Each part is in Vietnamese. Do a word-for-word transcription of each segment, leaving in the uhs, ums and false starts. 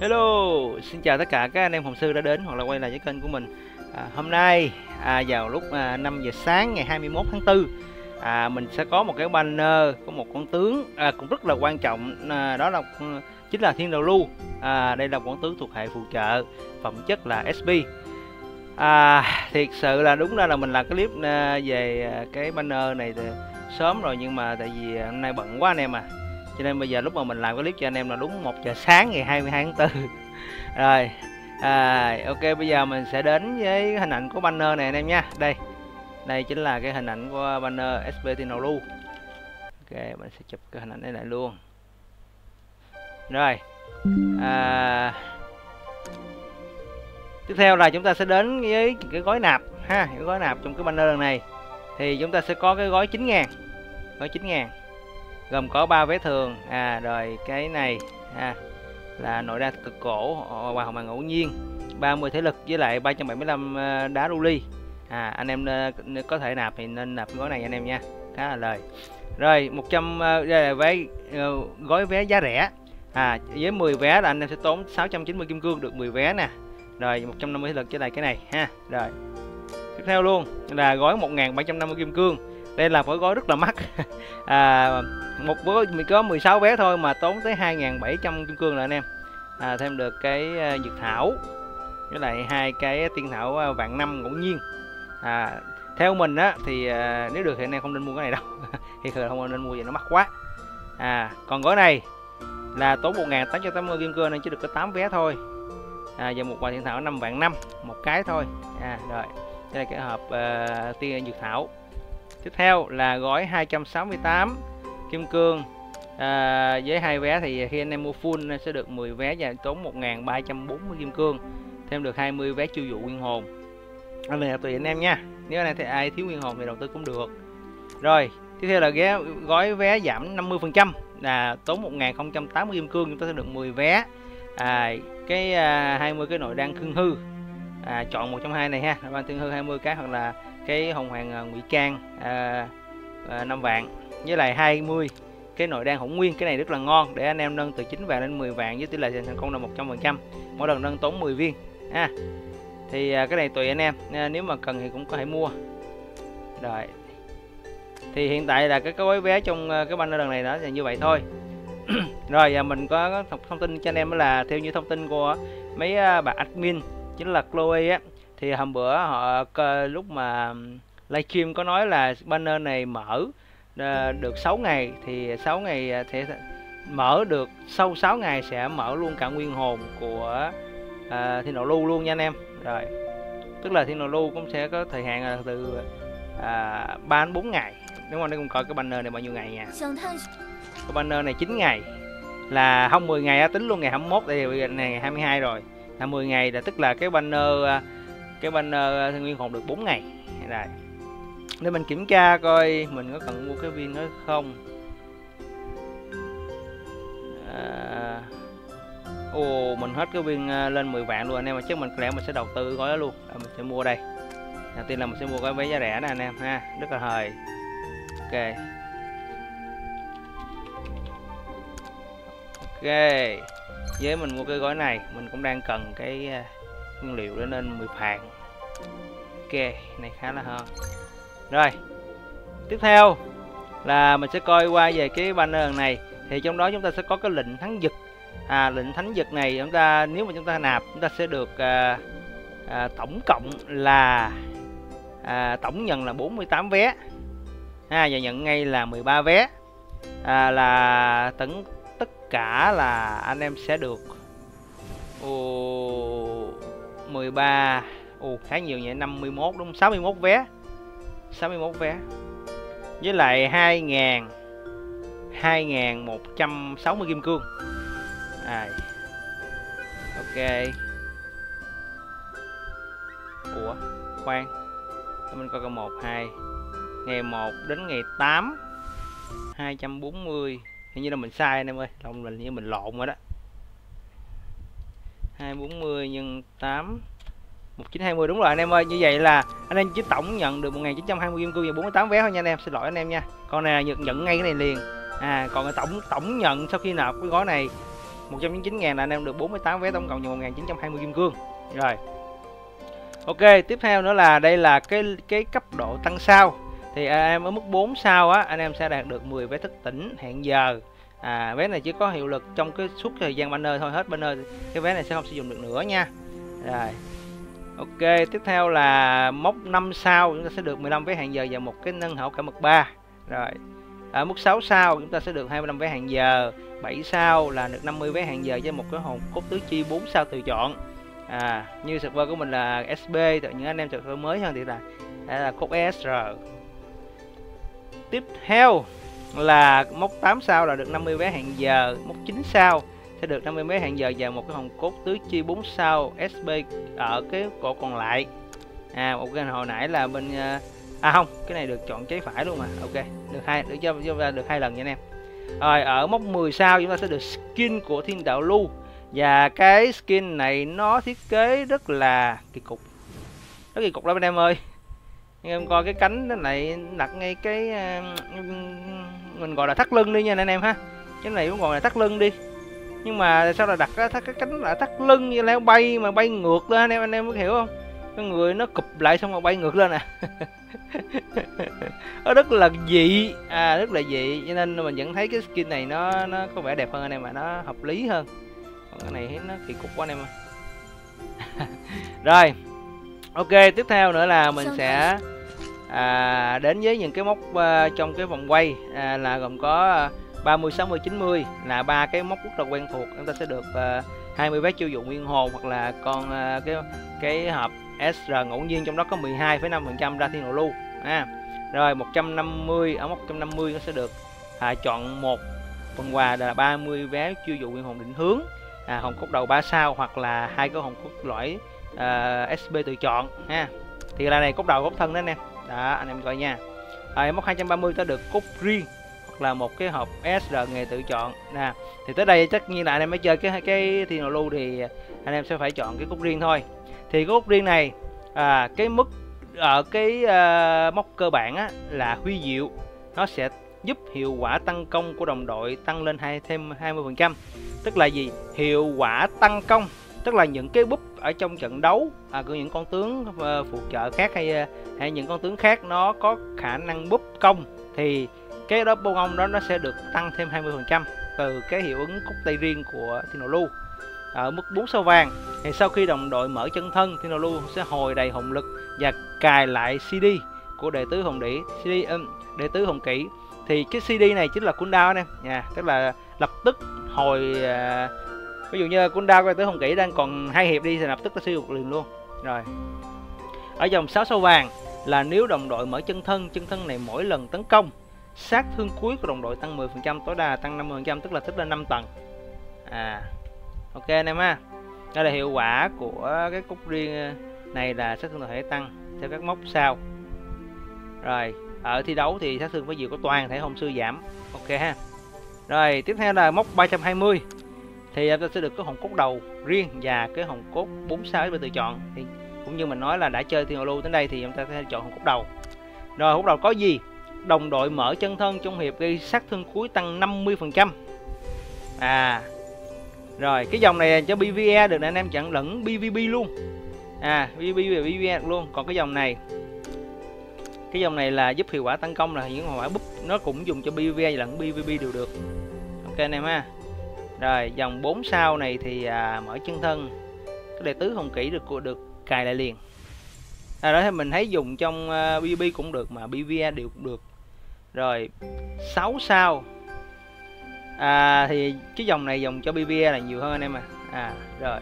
Hello, xin chào tất cả các anh em hồng sư đã đến hoặc là quay lại với kênh của mình. à, Hôm nay à, vào lúc à, năm giờ sáng ngày hai mươi mốt tháng tư, à, mình sẽ có một cái banner, có một con tướng à, cũng rất là quan trọng, à, đó là chính là Thiên Đạo Lưu. à, Đây là con tướng thuộc hệ phụ trợ, phẩm chất là ét pê. à, Thiệt sự là đúng ra là mình làm cái clip à, về cái banner này từ sớm rồi, nhưng mà tại vì hôm nay bận quá anh em à, cho nên bây giờ lúc mà mình làm cái clip cho anh em là đúng một giờ sáng ngày hai mươi hai tháng tư. Rồi, à, ok, bây giờ mình sẽ đến với hình ảnh của banner này anh em nha. Đây, đây chính là cái hình ảnh của banner ét pê Thiên Đạo Lưu. Ok, mình sẽ chụp cái hình ảnh này lại luôn. Rồi, à, tiếp theo là chúng ta sẽ đến với cái gói nạp ha, cái gói nạp trong cái banner lần này. Thì chúng ta sẽ có cái gói chín ngàn, gói chín ngàn gồm có ba vé thường, à rồi cái này à, là nội đa cực cổ và hồng bằng ngẫu nhiên, ba mươi thể lực với lại ba trăm bảy mươi lăm đá Ruli. à, Anh em có thể nạp thì nên nạp cái gói này anh em nha, khá là lời. Rồi một trăm đây là vé, gói vé giá rẻ, à với mười vé là anh em sẽ tốn sáu trăm chín mươi kim cương, được mười vé nè. Rồi một trăm năm mươi thể lực với lại cái này ha. Rồi tiếp theo luôn là gói một nghìn bảy trăm năm mươi kim cương. Đây là một gói rất là mắc. à, một gói mình có mười sáu vé thôi mà tốn tới hai nghìn bảy trăm kim cương là anh em. à, Thêm được cái uh, dược thảo với lại hai cái tiên thảo uh, vạn năm ngẫu nhiên. à, Theo mình á thì uh, nếu được thì anh em không nên mua cái này đâu. Thì thường không nên mua vì nó mắc quá. à, Còn gói này là tốn một nghìn tám trăm tám mươi kim cương nên chỉ được có tám vé thôi. à, Và một quả tiên thảo năm vạn năm một cái thôi. à, Rồi đây là cái hộp uh, tiên dược thảo. Tiếp theo là gói hai trăm sáu mươi tám kim cương, à, với hai vé thì khi anh em mua full sẽ được mười vé và tốn một nghìn ba trăm bốn mươi kim cương, thêm được hai mươi vé chiêu dụ nguyên hồn. Cái này là tùy anh em nha, nếu anh em thì ai thiếu nguyên hồn thì đầu tư cũng được. Rồi tiếp theo là ghé gói vé giảm năm mươi phần trăm là tốn một nghìn không trăm tám mươi kim cương, chúng ta sẽ được mười vé, à, cái à, hai mươi cái nội đan thương hư. à, Chọn một trong hai này ha, ban thương hư hai mươi cái hoặc là cái hồng hoàng ngụy trang à, à, năm vạn với lại hai mươi cái nội đan hỗn nguyên. Cái này rất là ngon để anh em nâng từ chín vạn lên mười vạn với tỷ lệ thành công là một trăm phần trăm, mỗi lần nâng tốn mười viên ha. Thì à, cái này tùy anh em, à, nếu mà cần thì cũng có thể mua. Rồi thì hiện tại là cái gói vé trong cái banner lần này đó là như vậy thôi. Rồi và mình có thông tin cho anh em đó là theo như thông tin của mấy bạn admin chính là Chloe á, thì hôm bữa họ lúc mà livestream có nói là banner này mở được sáu ngày, thì sáu ngày sẽ mở được, sau sáu ngày sẽ mở luôn cả nguyên hồn của à, Thiên Đạo Lưu luôn nha anh em. Rồi tức là Thiên Đạo Lưu cũng sẽ có thời hạn là từ à, ba đến bốn ngày. Đúng không? Để cùng coi cái banner này bao nhiêu ngày nha. Cái banner này chín ngày, là không mười ngày á, tính luôn ngày hai mươi mốt đây thì ngày hai mươi hai rồi, là mười ngày, là tức là cái banner cái banner nguyên hồn được bốn ngày. Rồi để mình kiểm tra coi mình có cần mua cái viên đó không. à, Ồ, mình hết cái viên lên mười vạn luôn anh em, mà chắc mình có lẽ mình sẽ đầu tư gói đó luôn. à, Mình sẽ mua đây. Đầu tiên là mình sẽ mua cái vé giá rẻ nè anh em ha, rất là hời. Ok ok, với mình mua cái gói này mình cũng đang cần cái nguyên liệu để lên mười phàn. Ok, này khá là hơn. Rồi tiếp theo là mình sẽ coi qua về cái banner này, thì trong đó chúng ta sẽ có cái lệnh thánh dực. à, Lệnh thánh dực này chúng ta nếu mà chúng ta nạp, chúng ta sẽ được à, à, tổng cộng là à, tổng nhận là bốn mươi tám vé ha, và nhận ngay là mười ba vé. à, là tấn tất cả là anh em sẽ được ồ, mười ba, ồ khá nhiều nhỉ, năm mươi mốt đúng không? sáu mươi mốt vé, sáu mươi mốt vé với lại hai nghìn hai nghìn một trăm sáu mươi kim cương. à, Ok. Ủa khoan, mình coi coi một hai, ngày một đến ngày tám hai trăm bốn mươi, hình như là mình sai anh em ơi, lòng mình như mình lộn rồi đó. Hai trăm bốn mươi nhân tám một nghìn chín trăm hai mươi, đúng rồi anh em ơi. Như vậy là anh em chỉ tổng nhận được một nghìn chín trăm hai mươi kim cương và bốn mươi tám vé thôi nha anh em, xin lỗi anh em nha. Con này là nhận, nhận ngay cái này liền. À còn cái tổng tổng nhận sau khi nạp cái gói này một trăm chín mươi chín ngàn là anh em được bốn mươi tám vé, tổng cộng là một nghìn chín trăm hai mươi kim cương. Rồi. Ok, tiếp theo nữa là đây là cái cái cấp độ tăng sao. Thì anh em ở mức bốn sao á, anh em sẽ đạt được mười vé thức tỉnh hẹn giờ. À, vé này chỉ có hiệu lực trong cái suốt thời gian banner thôi, hết banner cái vé này sẽ không sử dụng được nữa nha. Rồi. Ok, tiếp theo là mốc năm sao chúng ta sẽ được mười lăm vé hẹn giờ và một cái nâng hảo cả mật ba. Rồi. Ở mức sáu sao chúng ta sẽ được hai mươi lăm vé hẹn giờ, bảy sao là được năm mươi vé hẹn giờ với một cái hồn cốt tứ chi bốn sao tùy chọn. À, như server của mình là ét bê, từ những anh em server mới hơn thì là đây là cốt ét rờ. Tiếp theo là mốc tám sao là được năm mươi vé hẹn giờ, mốc chín sao sẽ được năm mươi vé hẹn giờ và một cái hồn cốt tứ chi bốn sao ét bê ở cái cổ còn lại. À, một cái hồi nãy là bên à không, cái này được chọn trái phải luôn mà. Ok, được hai được cho, cho được hai lần nha anh em. Rồi ở mốc mười sao chúng ta sẽ được skin của Thiên Đạo Lưu. Và cái skin này nó thiết kế rất là kỳ cục. Rất kỳ cục lắm anh em ơi. Anh em coi cái cánh nó này đặt ngay cái mình gọi là thắt lưng đi nha anh em ha. Cái này cũng gọi là thắt lưng đi. Nhưng mà sao là đặt cái, cái cánh là thắt lưng như leo bay mà bay ngược lên anh em, anh em có hiểu không? Cái người nó cụp lại xong rồi bay ngược lên nè. Nó rất là dị, à rất là dị, cho nên mình vẫn thấy cái skin này nó nó có vẻ đẹp hơn anh em, mà nó hợp lý hơn. Còn cái này nó kỳ cục quá anh em ơi. Rồi. Ok, tiếp theo nữa là mình sẽ à, đến với những cái mốc uh, trong cái vòng quay à, là gồm có uh, ba mươi, sáu mươi, chín mươi là ba cái mốc rất là quen thuộc. Chúng ta sẽ được uh, hai mươi vé chiêu dụ nguyên hồn, hoặc là con uh, cái cái hộp ét rờ ngẫu nhiên, trong đó có mười hai phẩy năm phần trăm ra Thiên Đạo Lưu. À, rồi một trăm năm mươi, ở mốc một trăm năm mươi nó sẽ được à, chọn một phần quà là ba mươi vé chiêu dụ nguyên hồn định hướng, à, hồn cốt đầu ba sao, hoặc là hai cái hồn cốt lõi uh, ét bê tự chọn ha. Thì là này cốt đầu cốt thân đó anh em. Đó, anh em coi nha. Rồi mốc hai trăm ba mươi ta được cốt riêng, hoặc là một cái hộp ét rờ nghề tự chọn nè. Thì tới đây tất nhiên là anh em mới chơi cái cái Thiên Đạo Lưu thì anh em sẽ phải chọn cái cốt riêng thôi. Thì cái cốt riêng này à, cái mức ở cái uh, mốc cơ bản á, là huy diệu, nó sẽ giúp hiệu quả tăng công của đồng đội tăng lên hai thêm hai mươi phần trăm. Tức là gì? Hiệu quả tăng công, tức là những cái búp ở trong trận đấu à, của những con tướng uh, phụ trợ khác hay hay những con tướng khác nó có khả năng búp công, thì cái đó bông ông đó nó sẽ được tăng thêm hai mươi phần trăm từ cái hiệu ứng cúc tay riêng của Thiên Đạo Lưu. Ở mức bốn sao vàng thì sau khi đồng đội mở chân thân, Thiên Đạo Lưu sẽ hồi đầy hồn lực và cài lại xê đê của đệ tứ hồn đỉ, xê đê um, đệ tứ hồn kỹ. Thì cái xê đê này chính là cooldown anh em nha, tức là lập tức hồi uh, ví dụ như cooldown của đệ tứ hồn kỹ đang còn hai hiệp đi thì lập tức nó sử dụng liền luôn. Rồi ở dòng sáu sao vàng là nếu đồng đội mở chân thân, chân thân này mỗi lần tấn công sát thương cuối của đồng đội tăng mười phần trăm, tối đa tăng năm mươi phần trăm, tức là tích lên năm tầng. À, ok anh em ha. Đây là hiệu quả của cái cúc riêng này, là sát thương toàn thể tăng theo các mốc sao. Rồi ở thi đấu thì sát thương với diệu của toàn thể hồn sư giảm. Ok ha. Rồi tiếp theo là mốc ba trăm hai mươi thì ta sẽ được cái hồn cốt đầu riêng và cái hồn cốt bốn sao để tự chọn. Thì cũng như mình nói là đã chơi Thiên Đạo Lưu đến đây thì chúng ta sẽ chọn hồn cốt đầu. Rồi hồn cốt đầu có gì? Đồng đội mở chân thân trong hiệp gây sát thương cuối tăng năm mươi phần trăm. À, rồi cái dòng này cho pê vê e được anh em chặn lẫn pê vê bê luôn. À, pê vê bê và pê vê e luôn. Còn cái dòng này, cái dòng này là giúp hiệu quả tấn công là những hỏa búp, nó cũng dùng cho pê vê e lẫn pê vê bê đều được. Ok anh em ha. Rồi dòng bốn sao này thì à, mở chân thân cái đệ tứ hồn kỹ được được cài lại liền. À, đó thì mình thấy dùng trong uh, pê vê bê cũng được mà pê vê e đều cũng được. Rồi sáu sao à, thì cái dòng này dòng cho pê vê e là nhiều hơn anh em à. À rồi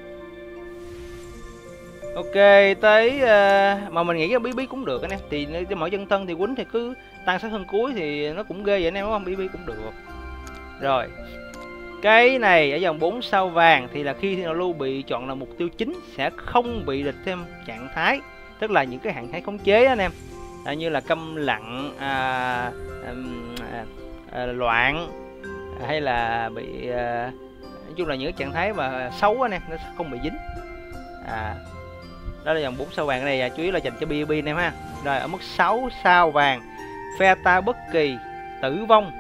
ok tới uh, mà mình nghĩ cái pê vê cũng được anh em. Thì mỗi chân thân thì quýnh thì cứ tăng sát thương cuối thì nó cũng ghê vậy anh em, đúng không? pê vê cũng được. Rồi cái này ở dòng bốn sao vàng thì là khi Thiên Đạo Lưu bị chọn là mục tiêu chính sẽ không bị địch thêm trạng thái, tức là những cái trạng thái khống chế anh em, à, như là câm lặng, à, à, à, loạn, hay là bị à, nói chung là những cái trạng thái mà xấu anh em, nó sẽ không bị dính. À, đó là dòng bốn sao vàng này, chủ yếu là dành cho pê vê bê anh em ha. Rồi ở mức sáu sao vàng, phe ta bất kỳ tử vong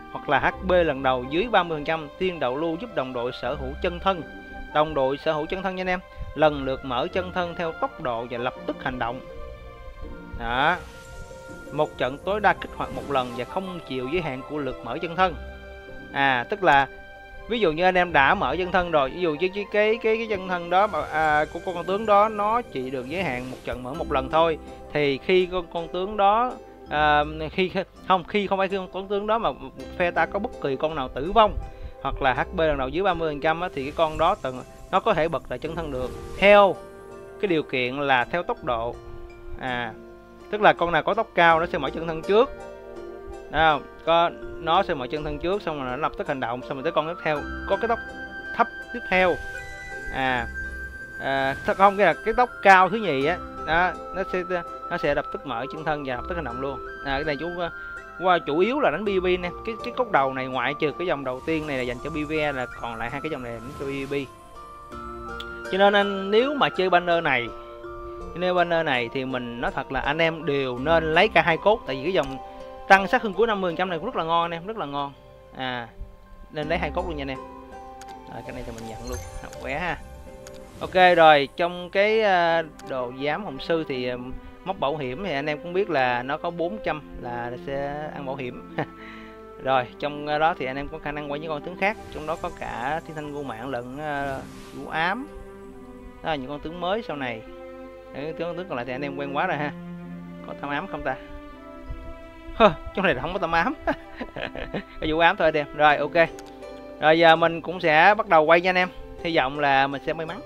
hoặc là hát pê lần đầu dưới ba mươi phần trăm. Thiên đạo lưu giúp đồng đội sở hữu chân thân. Đồng đội sở hữu chân thân nha anh em, lần lượt mở chân thân theo tốc độ và lập tức hành động. Đó. Một trận tối đa kích hoạt một lần và không chịu giới hạn của lượt mở chân thân. À, tức là ví dụ như anh em đã mở chân thân rồi, ví dụ như cái cái cái, cái chân thân đó à, của con tướng đó nó chỉ được giới hạn một trận mở một lần thôi, thì khi con con tướng đó à, khi không khi không phải khi con tướng đó mà phe ta có bất kỳ con nào tử vong hoặc là hát pê lần đầu dưới ba mươi phần trăm thì cái con đó từng nó có thể bật lại chân thân được, theo cái điều kiện là theo tốc độ. À, tức là con nào có tốc cao nó sẽ mở chân thân trước. Nào, có nó sẽ mở chân thân trước, xong rồi nó lập tức hành động, xong rồi tới con tiếp theo có cái tốc thấp tiếp theo. À, à không, cái là cái tốc cao thứ nhì á, đó, nó sẽ nó sẽ lập tức mở chân thân và lập tức hành động luôn. À, cái này chú qua chủ yếu là đánh pê vê pê nè. Cái cái cốc đầu này ngoại trừ cái dòng đầu tiên này là dành cho pê vê e, là còn lại hai cái dòng này là đánh cho pê vê pê. Cho nên anh nếu mà chơi banner này, nếu banner này thì mình nói thật là anh em đều nên lấy cả hai cốt, tại vì cái dòng tăng sát thương cuối năm mươi phần trăm này cũng rất là ngon anh em, rất là ngon. À, nên lấy hai cốt luôn nha anh em. Rồi, cái này thì mình nhận luôn, học quẻ ha. Ok rồi, trong cái đồ giám hồng sư thì móc bảo hiểm thì anh em cũng biết là nó có bốn trăm là sẽ ăn bảo hiểm. Rồi, trong đó thì anh em có khả năng quay những con tướng khác, trong đó có cả thiên thanh vô mạng lẫn uh, vũ ám. Đó là những con tướng mới sau này. Những tướng tướng còn lại thì anh em quen quá rồi ha. Có tham ám không ta? Hơ, trong này là không có tham ám. Cái vũ ám thôi anh em. Rồi ok. Rồi giờ mình cũng sẽ bắt đầu quay nha anh em. Hy vọng là mình sẽ may mắn.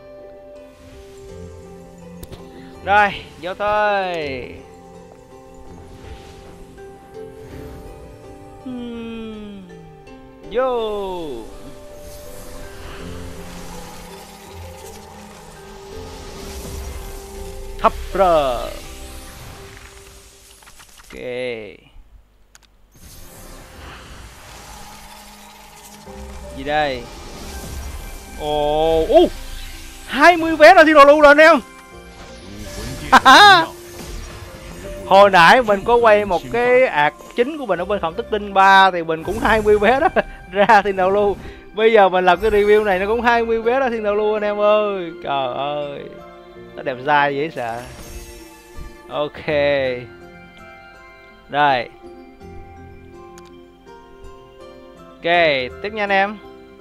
Rồi, vô thôi. Hmm. Vô. Thấp rờ. Ok. Gì đây? Ồ, oh, uh, hai mươi vé là thiên đồ lưu rồi anh em. Hồi nãy mình có quay một cái ạc chính của mình ở bên Khổng Tức Tinh ba thì mình cũng hai mươi vé đó ra thiên đạo lưu. Bây giờ mình làm cái review này nó cũng hai mươi vé ra thiên đạo lưu anh em ơi. Trời ơi, nó đẹp dai dễ sợ. Ok. Rồi. Ok, tiếp nha anh em.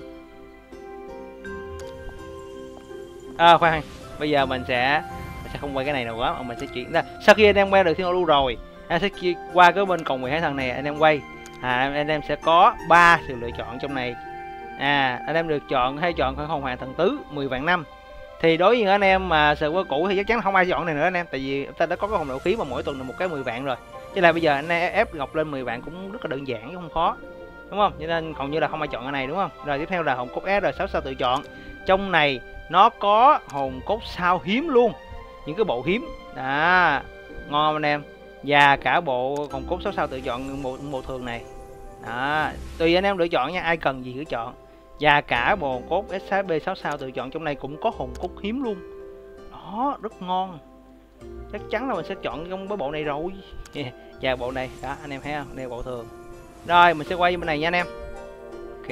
À khoan, bây giờ mình sẽ mình sẽ không quay cái này nào quá mà mình sẽ chuyển ra. Sau khi anh em quay được thiên lưu rồi, anh sẽ chia qua cái bên cầu mười hai thằng này anh em quay. À, anh em sẽ có ba sự lựa chọn trong này. À, anh em được chọn hay chọn khởi hồng hoàng thần tứ mười vạn năm. Thì đối với anh em mà server cũ thì chắc chắn không ai chọn này nữa anh em, tại vì ta đã có cái hồng đạo khí mà mỗi tuần là một cái mười vạn rồi. Chứ là bây giờ anh em ép ngọc lên mười vạn cũng rất là đơn giản chứ không khó. Đúng không? Cho nên hầu như là không ai chọn cái này đúng không? Rồi tiếp theo là hồn cốt S rồi sáu sao tự chọn. Trong này nó có hồn cốt sao hiếm luôn, những cái bộ hiếm. Đó, ngon anh em. Và cả bộ hồn cốt sáu sao tự chọn bộ, bộ thường này. Đó, tùy anh em lựa chọn nha, ai cần gì cứ chọn. Và cả bộ hồn cốt ét sáu bê sáu sao tự chọn trong này cũng có hồn cốt hiếm luôn. Đó, rất ngon. Chắc chắn là mình sẽ chọn trong cái bộ này rồi. Và bộ này, đó anh em thấy không? Đây là bộ thường. Rồi, mình sẽ quay bên này nha anh em. Ok.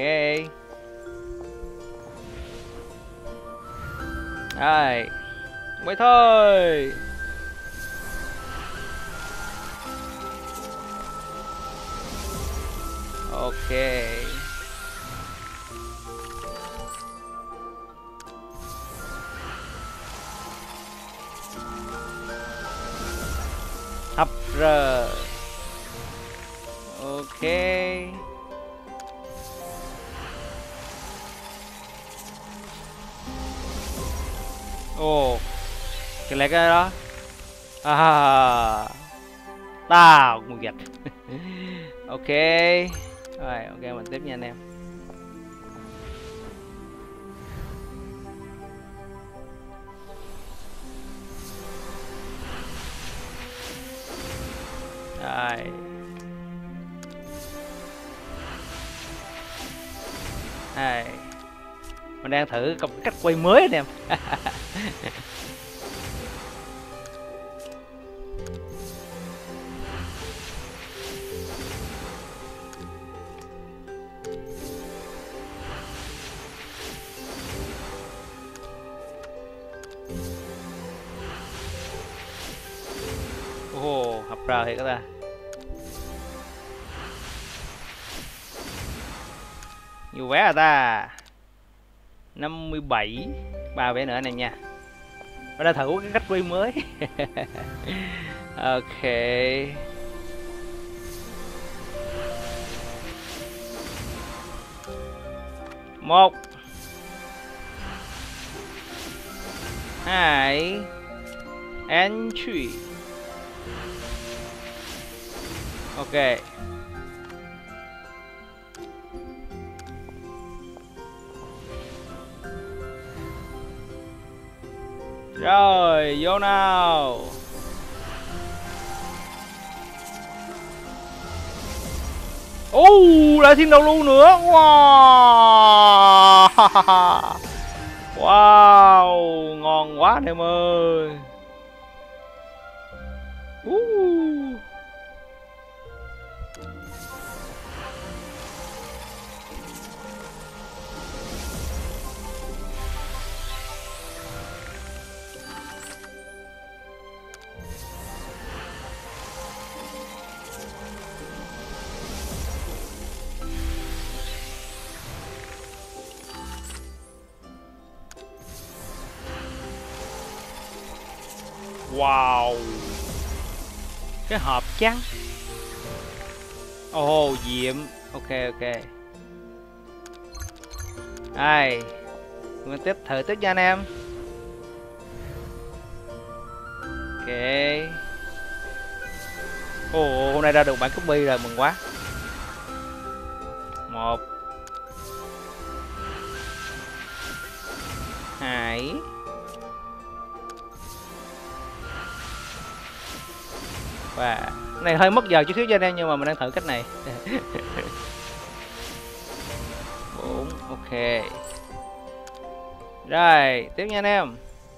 Rồi, quay thôi. Ok. Hấp rờ. Ok. Ồ, cái này cái đó. À, tao ngu gạch. Ok. Rồi, ok mình tiếp nha anh em. Rồi. Đây. Mình đang thử một cách quay mới anh em. rờ thì có ta. Nhiều vé à ta. năm mươi bảy. Ba vé nữa anh em nha. Và đã thử cái cách quay mới. Ok. Một, hai, entry. Ok. Rồi, vô nào. Ô, lại thêm đầu lưu nữa. Wow. Wow, ngon quá anh em ơi. Uh. Wow. Cái hộp trắng. Ồ, oh, diệm. Ok ok. Đây. Mình tiếp thử tiếp nha anh em. Ok. Ồ, oh, hôm nay ra được bản copy rồi, mừng quá. Một, hai, và cái này hơi mất giờ chút xíu cho anh em, nhưng mà mình đang thử cách này. Bốn. Ok. Rồi tiếp nha anh em.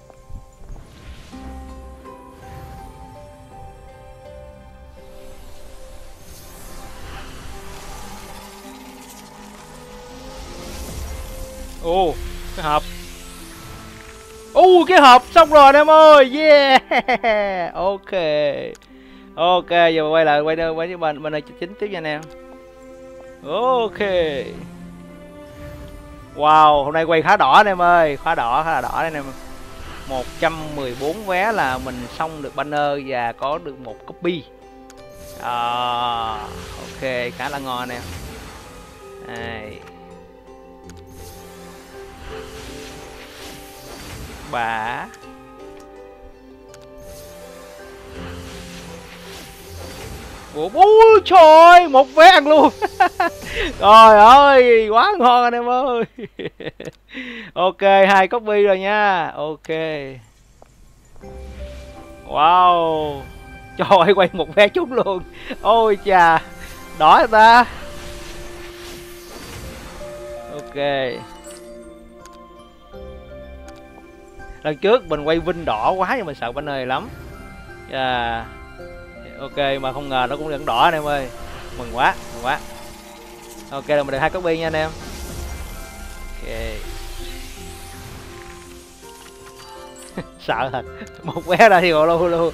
Ồ, oh, cái hộp. Ồ, uh, cái hộp xong rồi anh em ơi. Yeah. Ok. Ok, giờ quay lại quay quay với bên bên này chính tiếp nha anh em. Ok. Wow, hôm nay quay khá đỏ anh em ơi, khá đỏ, khá là đỏ anh em. một trăm mười bốn vé là mình xong được banner và có được một copy. À, ok, khá là ngon anh em. Đây. Bà. Ôi trời ơi, một vé ăn luôn. Trời ơi, quá ngon anh em ơi. Ok, hai copy rồi nha. Ok. Wow. Trời ơi, quay một vé trúng luôn. Ôi chà. Đỏ rồi ta. Ok. Lần trước mình quay Vinh đỏ quá nhưng mình sợ banner này lắm. Yeah. Ok, mà không ngờ nó cũng vẫn đỏ anh em ơi. Mừng quá, mừng quá. Ok, là mình được hai copy nha anh em. Ok. Sợ thật. Một vé ra thì gọi luôn luôn.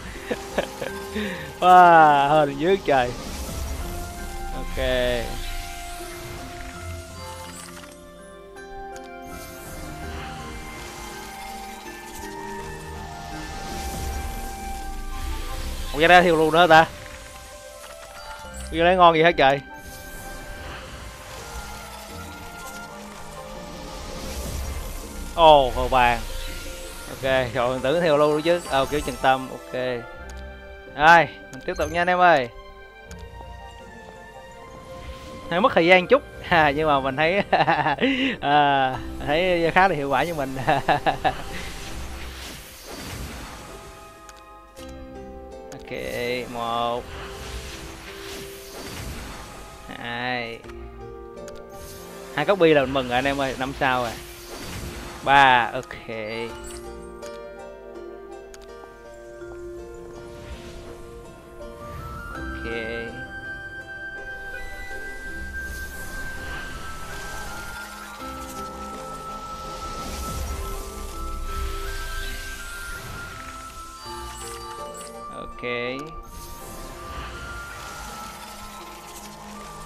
Wow, hơn dưới trời. Ok. Một vé ra thiêu luôn nữa ta. Vé đấy ngon gì hết trời. Ồ, oh, màu vàng. Ok, rồi mình tưởng theo luôn nữa chứ. Ờ, kiểu Trần Tâm. Ok. Rồi, mình tiếp tục nha anh em ơi. Hơi mất thời gian chút, à, nhưng mà mình thấy à, thấy khá là hiệu quả cho mình. Ok, một, hai, hai copy là mình mừng rồi anh em ơi, năm sao rồi. Ba, ok. Ok. Ok.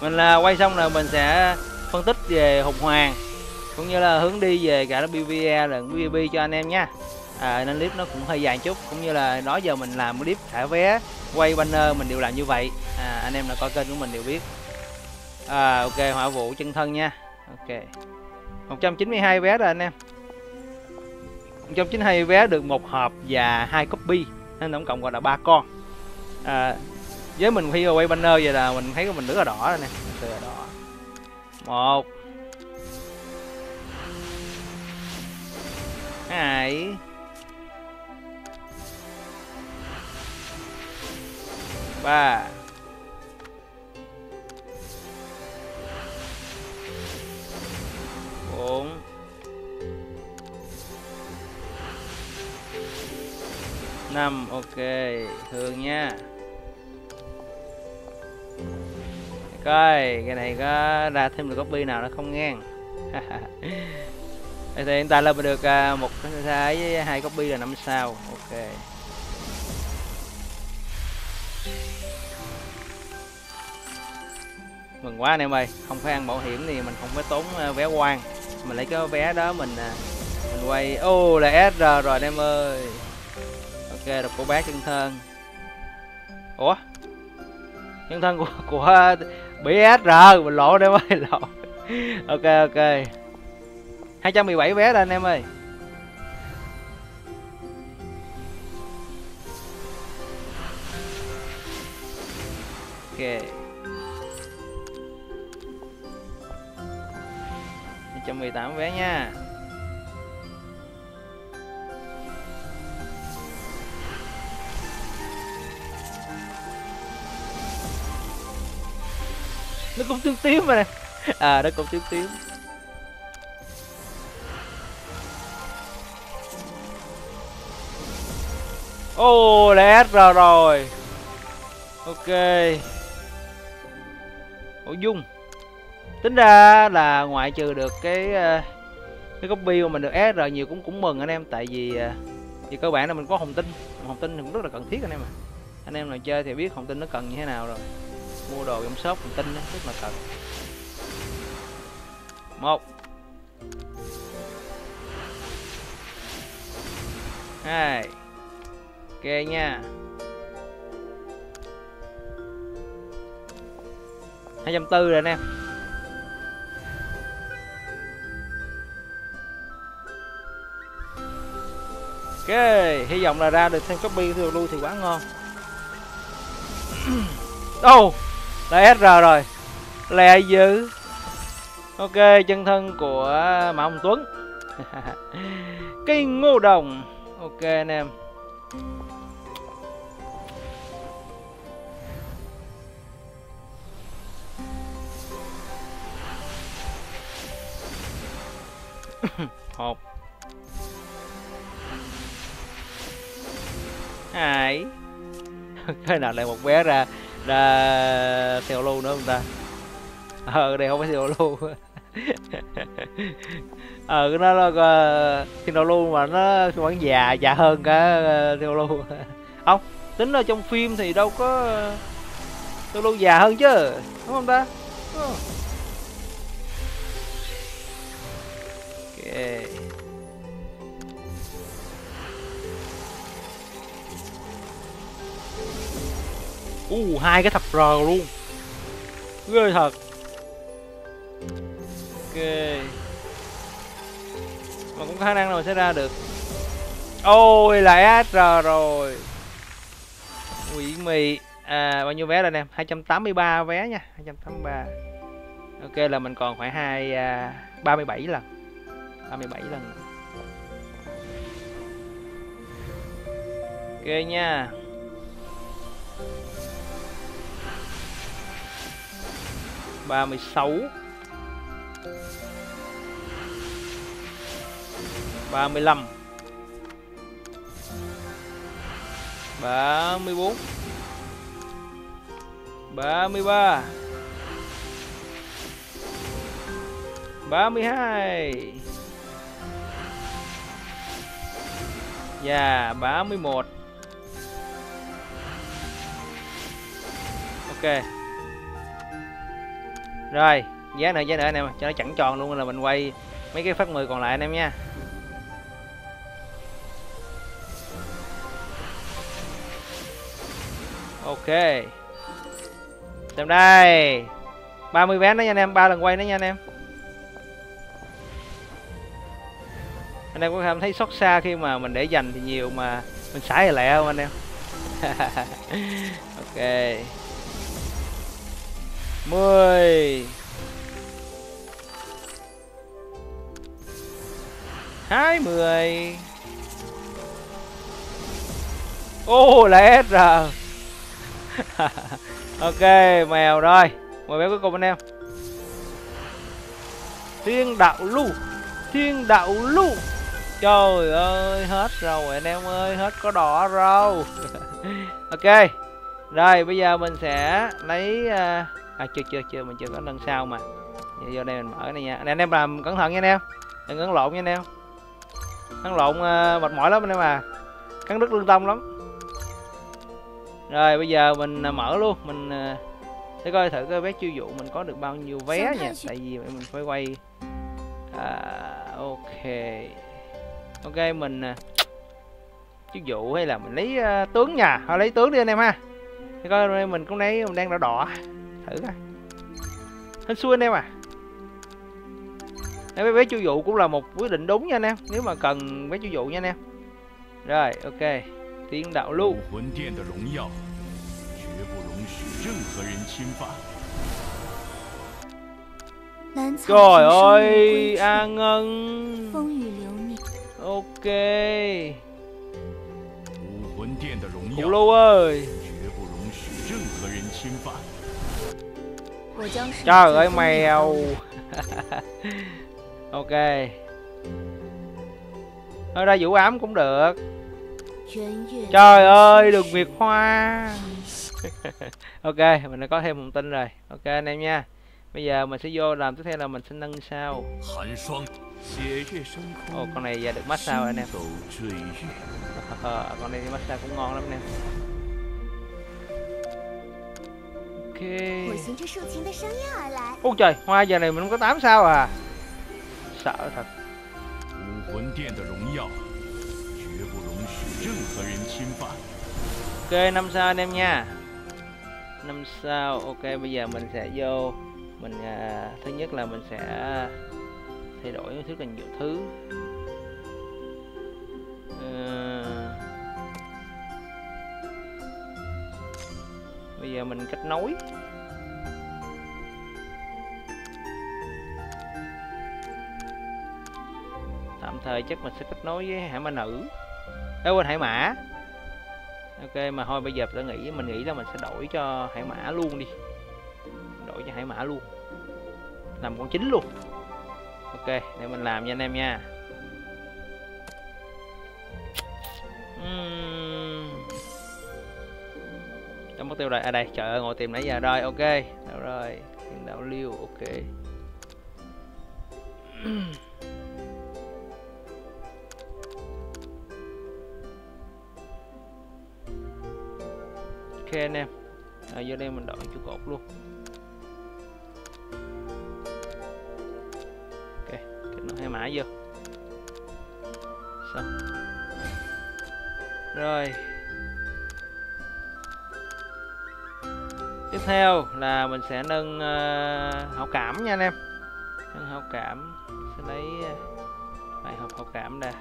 Mình là quay xong rồi mình sẽ phân tích về hùng hoàng cũng như là hướng đi về cả pê vê e lẫn pê vê pê cho anh em nha. À, nên clip nó cũng hơi dài chút, cũng như là đó giờ mình làm clip thả vé, quay banner mình đều làm như vậy. À, anh em là coi kênh của mình đều biết. À, ok, hỏa vụ chân thân nha. Ok, một trăm chín mươi hai vé rồi anh em. một trăm chín mươi hai vé được một hộp và hai copy, nên tổng cộng gọi là ba con. À, với mình khi mà quay banner vậy là mình thấy mình rất là đỏ rồi nè, rất là đỏ. Một, hai, ba, bốn, năm. Ok, thường nha. Coi cái này có ra thêm được copy nào nó không ngang. Thì hiện tại là mình được uh, một cái với hai copy là năm sao. Ok, mừng quá anh em ơi, không phải ăn bảo hiểm thì mình không phải tốn uh, vé quan, mình lấy cái vé đó mình uh, mình quay. Ô oh, là ét rờ rồi anh em ơi. Ok, đọc của bác chân thân. Ủa, chân thân của của bê ét rờ mình lộ em ơi, lộ. Ok ok, hai trăm mười bảy vé rồi anh em ơi. Ok, hai trăm mười tám vé nha. Nó cũng tím tím mà nè. À, nó cũng tím tím. Ô oh, là ét rờ rồi. Ok. Ủa Dung, tính ra là ngoại trừ được cái cái copy mà mình được ét rờ nhiều cũng cũng mừng anh em, tại vì vì cơ bản là mình có hồng tinh, hồng tinh thì cũng rất là cần thiết anh em à. Anh em nào chơi thì biết hồng tinh nó cần như thế nào rồi. Mua đồ trong shop hồng tinh đó, rất là cần. Một, hai, ok nha. Hai trăm tư rồi anh em. Ok, hy vọng là ra được thêm copy theo lưu thì quá ngon. Đâu, oh, là ét rờ rồi, lẹ dữ. Ok, chân thân của Mã Hồng Tuấn. Cây ngô đồng. Ok anh em. Một, hai. Cái nào lại một vé ra ra theo lưu nữa không ta? Ờ, đây không phải theo lưu. Ờ, cái nó là theo lưu mà nó vẫn già già hơn cả theo lưu. Không, tính ở trong phim thì đâu có theo lưu già hơn chứ, đúng không ta? Oh. Ok. U uh, hai cái thập rờ luôn, ghê thật. Ok, mà cũng khả năng là mình sẽ ra được. Ôi là ét rờ rồi. Quỷ mì. À, bao nhiêu vé rồi anh em? Hai trăm tám mươi ba vé nha, hai trăm tám mươi ba. Ok, là mình còn khoảng hai à, ba mươi bảy lần, ba mươi bảy lần. Ok nha. ba mươi sáu, ba mươi lăm, ba mươi bốn, ba mươi ba, ba mươi hai và ba mươi mốt. Ok, Rồi, giá nữa giá nữa anh em, cho nó chẳng tròn luôn là mình quay mấy cái phát mười còn lại anh em nha. Ok. Xem đây. ba mươi vé đó nha anh em, ba lần quay đó nha anh em. Anh em có cảm thấy xót xa khi mà mình để dành thì nhiều mà mình xài thì lẹ không anh em? Ok. mười. hai mươi. Ô oh, lại S rồi. Ok, mèo rồi. mười vé cuối cùng anh em. Thiên đạo lưu. Thiên đạo lưu. Trời ơi, hết rồi anh em ơi, hết có đỏ rồi. Ok. Rồi bây giờ mình sẽ lấy à chưa chưa chưa mình chưa có nâng sao mà. Giờ đây mình mở này nha. Anh em làm cẩn thận nha anh em. Đừng ấn lộn nha anh em. Ấn lộn uh, mệt mỏi lắm anh em à. Cắn đứt lương tâm lắm. Rồi bây giờ mình mở luôn, mình uh, để coi thử cái vé chiêu dụ mình có được bao nhiêu vé nha. Tại vì mình phải quay à, ok. Ok mình uh, chiêu dụ hay là mình lấy uh, tướng nha, thôi lấy tướng đi anh em ha. Để coi mình cũng lấy mình đang đỏ đỏ. Thử coi. Hên xui anh em à. Cái vé chiêu dụ cũng là một quyết định đúng nha anh em, nếu mà cần vé chiêu dụ nha anh em. Rồi, ok. Thiên đạo lưu. Trời ơi, A Ngân. Ok. Cụ Lưu ơi. Trời ơi mèo. Ok. Thôi ra vũ ám cũng được. Trời ơi đường Nguyệt Hoa. Ok mình đã có thêm một tin rồi. Ok anh em nha. Bây giờ mình sẽ vô làm tiếp theo là mình sẽ nâng sao. Ồ con này giờ được massage rồi anh em. Con này massage cũng ngon lắm nè. Ok. Ôi trời, hoa giờ này mình không có tám sao à. Sợ thật. Ok năm sao anh em nha. năm sao. Ok bây giờ mình sẽ vô. Mình à, thứ nhất là mình sẽ thay đổi thứ càng nhiều thứ. À, bây giờ mình kết nối. Tạm thời chắc mình sẽ kết nối với hải mã nữ. Ê quên hải mã. Ok mà thôi bây giờ tôi nghĩ mình nghĩ là mình sẽ đổi cho hải mã luôn đi. Đổi cho hải mã luôn. Làm con chính luôn. Ok để mình làm nha anh em nha. Uhm. Trong mục tiêu rồi. À đây trời ơi ngồi tìm nãy giờ rồi. Ok đâu rồi. Thiên đạo lưu. Ok. Ok anh em. Ở dưới đây mình đổi trụ cột luôn. Ok kết nối hai mã vô. Xong. Rồi. Tiếp theo là mình sẽ nâng uh, hảo cảm nha anh em. Nâng hảo cảm sẽ lấy bài học hảo cảm ra.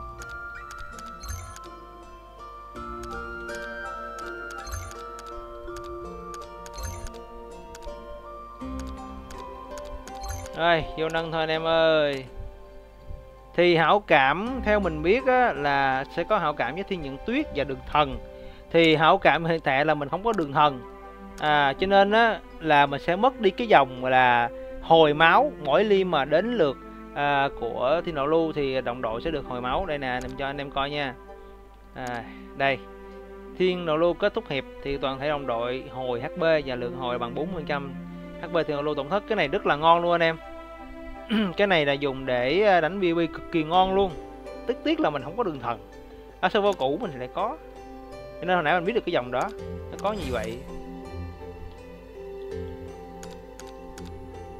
Rồi vô nâng thôi anh em ơi. Thì hảo cảm theo mình biết á, là sẽ có hảo cảm với thiên nhận tuyết và đường thần. Thì hảo cảm hiện tại là mình không có đường thần à, cho nên á, là mình sẽ mất đi cái dòng là hồi máu. Mỗi liêm mà đến lượt à, của thiên đạo lưu thì đồng đội sẽ được hồi máu. Đây nè làm cho anh em coi nha. À, đây thiên đạo lưu kết thúc hiệp thì toàn thể đồng đội hồi hát pê và lượng hồi bằng bốn mươi phần trăm hát pê thiên đạo lưu tổn thất. Cái này rất là ngon luôn anh em. Cái này là dùng để đánh pê vê cực kỳ ngon luôn. Tức tiếc là mình không có đường thần. Ở server cũ mình thì lại có. Cho nên hồi nãy mình biết được cái dòng đó. Nó có như vậy.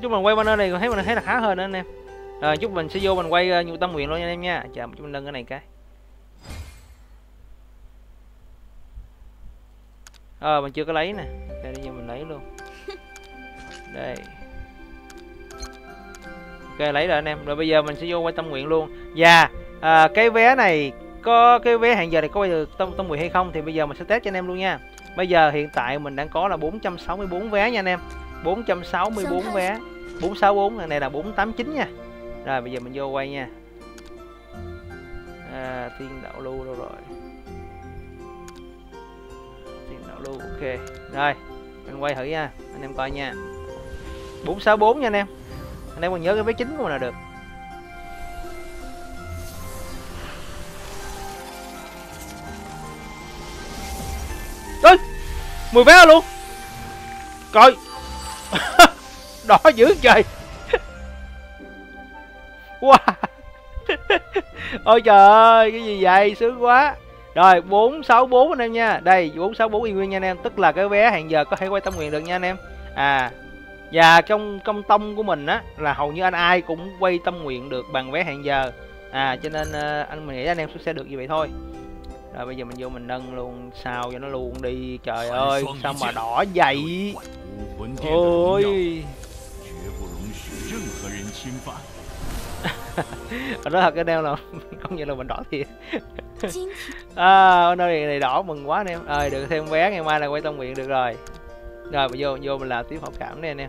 chút mình quay banner này thấy mình thấy là khá hơn nữa anh em. Rồi chút mình sẽ vô mình quay uh, nhu tâm nguyện luôn nha anh em nha. Chờ chút mình nâng cái này cái. Ờ à, mình chưa có lấy nè. Ok, bây giờ mình lấy luôn. Đây. Ok, lấy rồi anh em. Rồi bây giờ mình sẽ vô quay tâm nguyện luôn. Và à, cái vé này có cái vé hẹn giờ này có quay được tâm tâm nguyện hay không thì bây giờ mình sẽ test cho anh em luôn nha. Bây giờ hiện tại mình đang có là bốn trăm sáu mươi tư vé nha anh em. bốn trăm sáu mươi tư vé. bốn sáu bốn, lần này là bốn tám chín nha. Rồi bây giờ mình vô quay nha. À, Thiên Đạo Lưu đâu rồi? Thiên Đạo Lưu, ok. Rồi, mình quay thử nha, anh em coi nha. bốn sáu bốn nha anh em. Anh em còn nhớ cái vé chính của mình là được. Ơi, mười vé luôn. Coi. Đỏ dữ trời. Wow. Ôi trời ơi, cái gì vậy, sướng quá. Rồi bốn sáu bốn anh em nha. Đây bốn sáu bốn y nguyên nha anh em, tức là cái vé hẹn giờ có thể quay tâm nguyện được nha anh em. À, và trong công tông của mình á là hầu như anh ai cũng quay tâm nguyện được bằng vé hẹn giờ. À cho nên uh, anh mình nghĩ anh em sẽ được như vậy thôi. Rồi bây giờ mình vô mình nâng luôn sao cho nó luôn đi. Trời ơi, sao mà đỏ vậy. Ôi. Ở đó thật cái đeo là không như là mình đỏ thiệt. À, nơi này đỏ mừng quá anh em. Ơi được thêm vé ngày mai là quay tâm nguyện được rồi. Rồi mình vô vô mình làm tiếp hậu cảm đây anh em.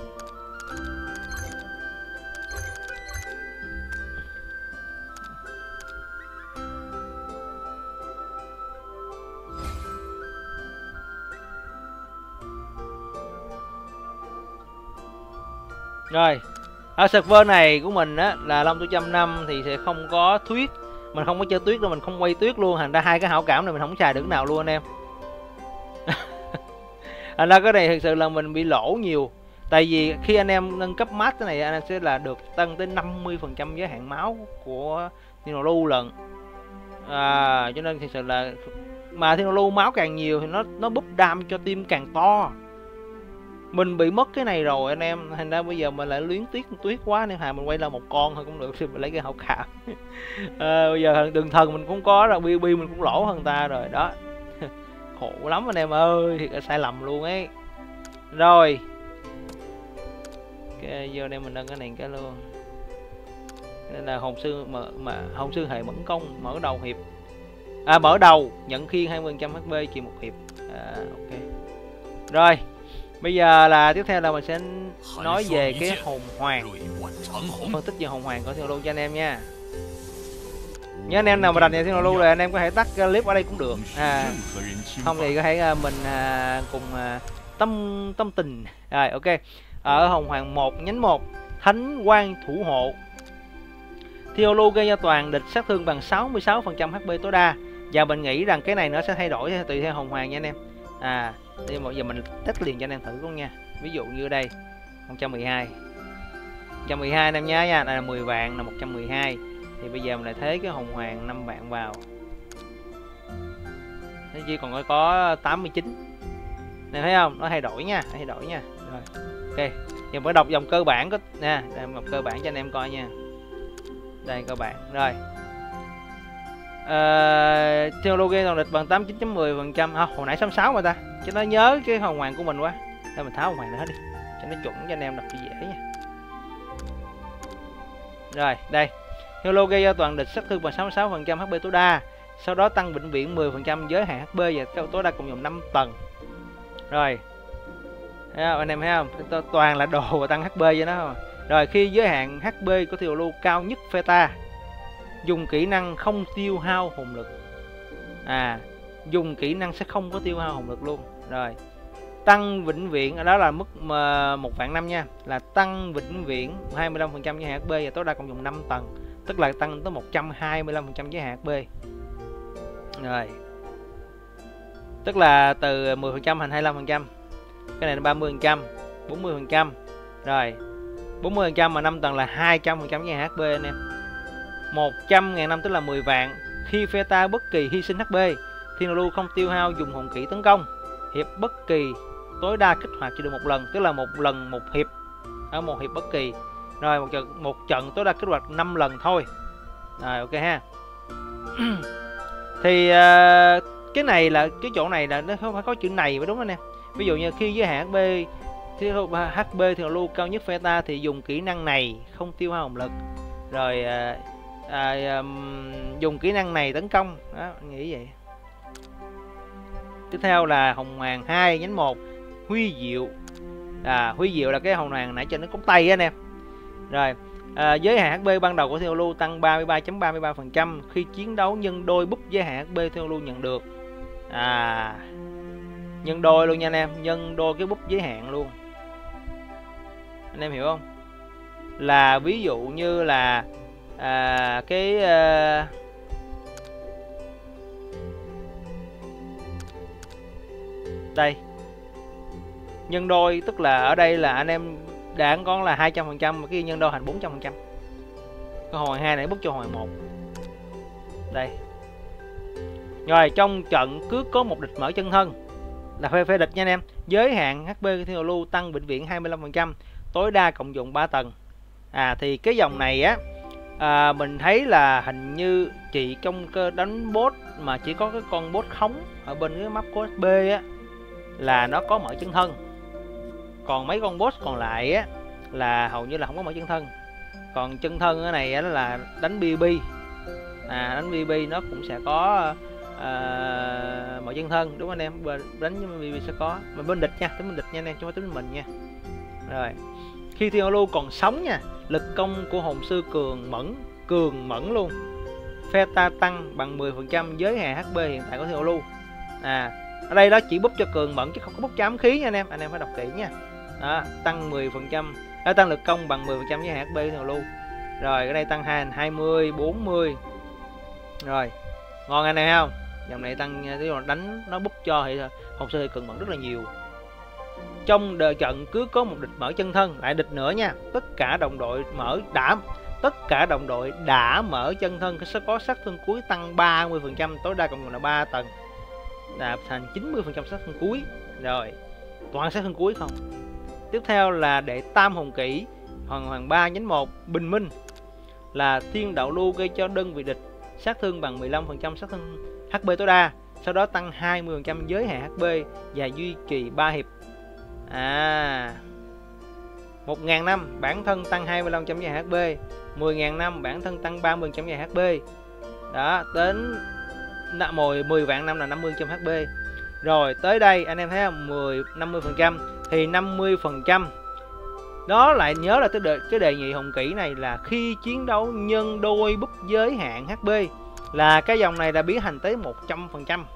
Rồi, ở server này của mình á là Long Two trăm năm thì sẽ không có tuyết, mình không có chơi tuyết đâu, mình không quay tuyết luôn, thành ra hai cái hảo cảm này mình không xài được nào luôn anh em. Thành ra cái này thực sự là mình bị lỗ nhiều, tại vì khi anh em nâng cấp max cái này anh em sẽ là được tăng tới năm mươi phần trăm giới hạn máu của Thiên Hồ Lưu lần. À, cho nên thực sự là mà Thiên Hồ Lưu máu càng nhiều thì nó nó búp đam cho team càng to. Mình bị mất cái này rồi anh em, thành ra bây giờ mình lại luyến tiếc tuyết quá nên hà mình quay là một con thôi cũng được, thì mình lấy cái hảo cảm. À, bây giờ đường thần mình cũng có rồi, bê bê mình cũng lỗ hơn ta rồi đó. Khổ lắm anh em ơi, thiệt là sai lầm luôn ấy. Rồi ok, giờ đây mình nâng cái này cái luôn. Nên là hồn sư mà, mà hồn sư hệ mẫn công mở đầu hiệp, à mở đầu nhận khiên hai mươi phần trăm hát pê chỉ một hiệp. À, ok rồi. Bây giờ là tiếp theo là mình sẽ nói về cái hồn hoàng, phân tích về hồn hoàng của Thiên Hồ Lưu cho anh em nha. Nhớ anh em nào mà rành về Thiên Hồ Lưu rồi anh em có thể tắt clip ở đây cũng được. À, không thì có thể mình à, cùng à, tâm tâm tình. Rồi ok. Ở hồn hoàng một nhánh một, Thánh Quan Thủ Hộ. Thiên Hồ Lưu gây cho toàn địch sát thương bằng sáu mươi sáu phần trăm hát pê tối đa. Và mình nghĩ rằng cái này nó sẽ thay đổi tùy theo hồn hoàng nha anh em. À, bây giờ mình test liền cho anh em thử luôn nha. Ví dụ như đây một trăm mười hai, một trăm mười hai anh em nhớ nha, đây là mười vạn là một trăm mười hai. Thì bây giờ mình lại thế cái hồn hoàng năm vạn vào, nó chỉ còn có tám mươi chín. Này thấy không, nó thay đổi nha, thay đổi nha. Rồi ok, giờ mới đọc dòng cơ bản có nè, dòng cơ bản cho anh em coi nha. Đây cơ bản rồi. Uh, Thiên Hồ Lưu gây toàn địch bằng tám mươi chín chấm mười phần trăm. À, hồi nãy sáu mươi sáu mà ta, cho nó nhớ cái hồn hoàng của mình quá. Đây mình tháo hồn hoàng nữa hết đi cho nó chuẩn cho anh em đọc cho dễ nha. Rồi đây, Thiên Hồ Lưu gây cho toàn địch sát thương bằng sáu mươi sáu phần trăm hát pê tối đa, sau đó tăng vĩnh viễn mười phần trăm giới hạn hát pê và tối đa cùng dùng năm tầng. Rồi thấy không? Anh em thấy không, toàn là đồ và tăng hát pê cho nó không? Rồi khi giới hạn hát pê của Thiên Hồ Lưu cao nhất Pheta, dùng kỹ năng không tiêu hao hồn lực. À, dùng kỹ năng sẽ không có tiêu hao hồn lực luôn. Rồi tăng vĩnh viễn, đó là mức một vạn năm nha, là tăng vĩnh viễn hai mươi lăm phần trăm giới hạn hát pê và tối đa cộng dùng năm tầng, tức là tăng tới một trăm hai mươi lăm phần trăm giới hạn hát pê. Rồi tức là từ mười phần trăm thành hai mươi lăm phần trăm. Cái này là ba mươi phần trăm, bốn mươi phần trăm. Rồi bốn mươi phần trăm mà năm tầng là hai trăm phần trăm giới hạn hát pê anh em. một trăm ngàn năm tức là mười vạn. Khi Pheta bất kỳ hy sinh hát pê, Thiên Hồ Lưu không tiêu hao dùng hồn kỹ tấn công. Hiệp bất kỳ tối đa kích hoạt chỉ được một lần, tức là một lần một hiệp. ở một hiệp bất kỳ. Rồi một trận một trận tối đa kích hoạt năm lần thôi. Rồi ok ha. Thì uh, cái này là cái chỗ này là nó không phải có chữ này mới đúng anh em. Ví dụ như khi giới hạn hát pê hát pê thường lưu cao nhất Peta thì dùng kỹ năng này không tiêu hao hồn lực. Rồi uh, uh, um, dùng kỹ năng này tấn công. Đó, nghĩ vậy. Tiếp theo là Hồng Hoàng hai nhánh một Huy Diệu. À, Huy Diệu là cái hồng hoàng nãy trên nó cống tay á anh em. Rồi à, giới hạn hát pê ban đầu của Thiên Lưu tăng ba mươi ba phẩy ba mươi ba phần trăm khi chiến đấu nhân đôi búp giới hạn hát pê Thiên Lưu nhận được. À, nhân đôi luôn nha anh em, nhân đôi cái búp giới hạn luôn. Anh em hiểu không? Là ví dụ như là à, cái à, đây nhân đôi, tức là ở đây là anh em đã có là hai trăm phần trăm mà cái nhân đôi thành bốn trăm phần trăm. Cái hồi hai này bút cho hồi một. Đây. Rồi trong trận cứ có một địch mở chân thân là phê phê địch nha anh em. Giới hạn hát pê Thiên Lưu tăng vĩnh viễn hai mươi lăm phần trăm, tối đa cộng dụng ba tầng. À thì cái dòng này á à, mình thấy là hình như chỉ trong cơ đánh boss mà chỉ có cái con boss khống ở bên cái map của ét pê á là nó có mở chân thân. Còn mấy con boss còn lại á là hầu như là không có mở chân thân. Còn chân thân cái này á là đánh pê vê pê. À đánh pê vê pê nó cũng sẽ có à, mở chân thân đúng không anh em? Đánh với pê vê pê sẽ có. Mà bên địch nha, tính bên địch nha anh em, chứ không phải tính mình nha. Rồi. Khi Thiên Lưu còn sống nha, lực công của hồn sư cường mẫn, cường mẫn luôn. Peta tăng bằng mười phần trăm giới hạn hát pê hiện tại của Thiên Lưu. À, ở đây đó chỉ búp cho cường mẫn chứ không có búp cho ám khí nha anh em, anh em phải đọc kỹ nha. Đó, tăng mười phần trăm, à, tăng lực công bằng mười phần trăm với hát pê Thiên Lưu. Rồi cái đây tăng hai mươi, bốn mươi. Rồi, ngon anh em không? Dòng này tăng đánh nó búp cho thì hồn sư cường mẫn rất là nhiều. Trong đời trận cứ có một địch mở chân thân, lại địch nữa nha. Tất cả đồng đội mở đã tất cả đồng đội đã mở chân thân sẽ có sát thương cuối tăng ba mươi phần trăm, tối đa cộng là ba tầng. Là thành chín mươi phần trăm sát thương cuối. Rồi, toàn sát thương cuối không. Tiếp theo là đệ tam hồn kỹ Hoàng Hoàng ba nhánh một Bình Minh, là thiên đạo lưu gây cho đơn vị địch sát thương bằng mười lăm phần trăm sát thương hát pê tối đa, sau đó tăng hai mươi phần trăm giới hạn hát pê và duy trì ba hiệp. À, một nghìn năm bản thân tăng hai mươi lăm phần trăm giới hạn hát pê, mười nghìn năm bản thân tăng ba mươi phần trăm giới hạn hát pê. Đó, đến mười vạn năm là năm mươi phần trăm hát pê. Rồi tới đây anh em thấy không, mười năm mươi phần trăm thì năm mươi phần trăm. Đó lại nhớ là cái đề, cái đề nghị hồn kỹ này là khi chiến đấu nhân đôi búp giới hạn hát pê, là cái dòng này đã biến thành tới một trăm phần trăm.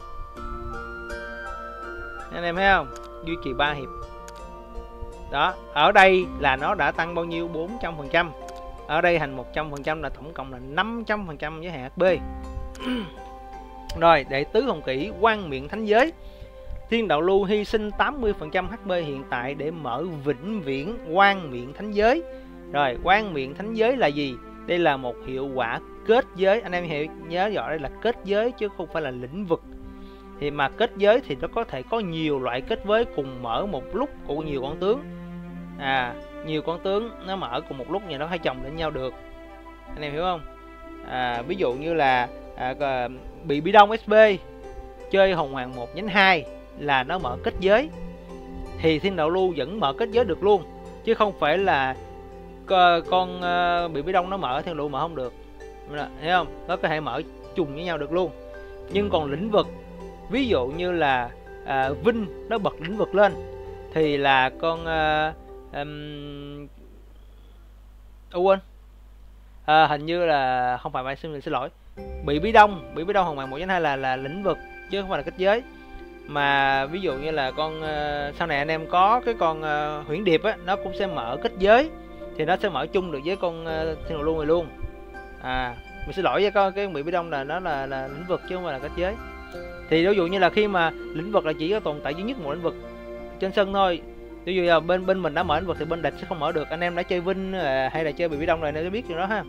Anh em thấy không? Duy trì ba hiệp. Đó, ở đây là nó đã tăng bao nhiêu? bốn trăm phần trăm. Ở đây thành một trăm phần trăm là tổng cộng là năm trăm phần trăm giới hạn hát pê. Rồi, đệ tứ hồn kỹ Quang Miệng Thánh Giới. Thiên đạo lưu hy sinh tám mươi phần trăm hát pê hiện tại để mở vĩnh viễn Quang Miệng Thánh Giới. Rồi, Quang Miệng Thánh Giới là gì? Đây là một hiệu quả kết giới. Anh em hiểu, nhớ rõ đây là kết giới chứ không phải là lĩnh vực. Thì mà kết giới thì nó có thể có nhiều loại kết giới cùng mở một lúc của nhiều con tướng. À, nhiều con tướng nó mở cùng một lúc thì nó hay chồng lên nhau được. Anh em hiểu không? À, ví dụ như là à, bị Bí Đông ét pê chơi Hồng Hoàng một nhánh hai là nó mở kết giới, thì Thiên đạo lưu vẫn mở kết giới được luôn, chứ không phải là con uh, bị Bí Đông nó mở Thiên đạo lưu mở không được. Thấy không? Nó có thể mở trùng với nhau được luôn. Nhưng còn lĩnh vực, ví dụ như là à, Vinh nó bật lĩnh vực lên thì là con uh, um, Ủa quên à, hình như là không phải, xin xin lỗi, bị Bí Đông bị Bí Đông Hồng Hoàng một nhánh hai là là lĩnh vực chứ không phải là kết giới. Mà ví dụ như là con uh, sau này anh em có cái con uh, Huyễn Điệp á, nó cũng sẽ mở kết giới, thì nó sẽ mở chung được với con uh, Thiên đạo lưu này luôn. À, mình xin lỗi với con cái bị Bí Đông là nó là, là lĩnh vực chứ không phải là kết giới. Thì ví dụ như là khi mà lĩnh vực là chỉ có tồn tại duy nhất một lĩnh vực trên sân thôi. Ví dụ là bên bên mình đã mở lĩnh vực thì bên địch sẽ không mở được. Anh em đã chơi Vinh hay là chơi bị Bí Đông rồi nên sẽ biết điều đó ha.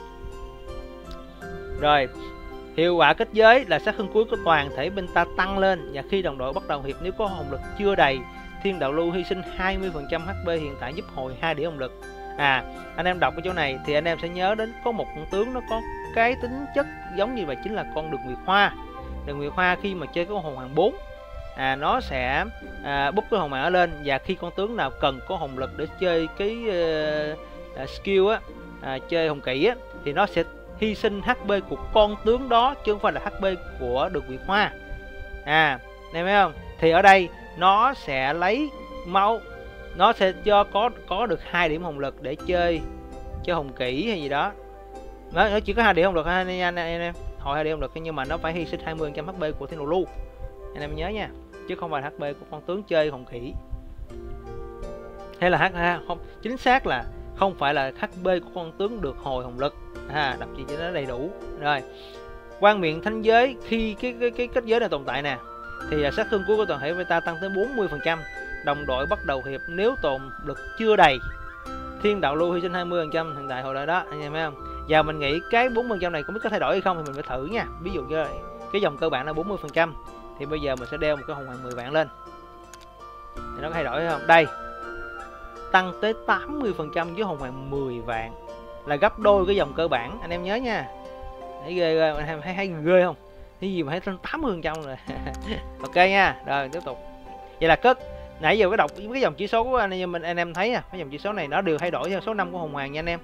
Rồi, hiệu quả kết giới là sát thương cuối của toàn thể bên ta tăng lên, và khi đồng đội bắt đầu hiệp nếu có hồn lực chưa đầy Thiên Đạo Lưu hy sinh hai mươi phần trăm hát pê hiện tại giúp hồi hai điểm hồng lực. À, anh em đọc ở chỗ này thì anh em sẽ nhớ đến có một con tướng nó có cái tính chất giống như vậy, chính là con Đường Nguyệt Hoa. Đường Nguyệt Hoa khi mà chơi có hồn hoàng bốn, à, nó sẽ à, búp cái hồn hoàng ở lên, và khi con tướng nào cần có hồn lực để chơi cái uh, uh, skill á, à, chơi hồn kỹ á, thì nó sẽ hy sinh hát pê của con tướng đó chứ không phải là hát pê của Đường Nguyệt Hoa. À, này thấy không? Thì ở đây nó sẽ lấy máu, nó sẽ cho có có được hai điểm hồn lực để chơi chơi hồn kỹ hay gì đó. Nó, nó chỉ có hai điểm hồn lực anh anh anh em, hồi hai điểm hồn lực, nhưng mà nó phải hy sinh hai mươi phần trăm hát pê của Thiên Đạo Lưu. Anh em nhớ nha, chứ không phải hát pê của con tướng chơi hồn kỹ. Hay là hát không, chính xác là không phải là hát pê của con tướng được hồi hồn lực. À, đọc gì cho nó đầy đủ. Rồi. Quang Miện Thánh Giới, khi cái cái cái kết giới này tồn tại nè, thì là sát thương cuối của toàn thể beta tăng tới bốn mươi phần trăm. Đồng đội bắt đầu hiệp nếu tồn lực chưa đầy. Thiên Đạo Lưu hy sinh hai mươi phần trăm hiện tại hồi đó đó, anh em thấy không? Giờ mình nghĩ cái bốn mươi phần trăm này có biết có thay đổi hay không thì mình phải thử nha. Ví dụ như cái dòng cơ bản là bốn mươi phần trăm thì bây giờ mình sẽ đeo một cái hồn hoàng mười vạn lên. Thì nó có thay đổi hay không? Đây. Tăng tới tám mươi phần trăm với hồn hoàng mười vạn. Là gấp đôi cái dòng cơ bản, anh em nhớ nha. Thấy ghê ghê, anh em thấy, thấy ghê không? Cái gì mà thấy lên tám mươi phần trăm rồi. Ok nha. Rồi tiếp tục. Vậy là cất. Nãy giờ cái đọc cái dòng chỉ số của anh em mình anh em thấy à, cái dòng chỉ số này nó đều thay đổi theo số năm của hồn hoàng nha anh em.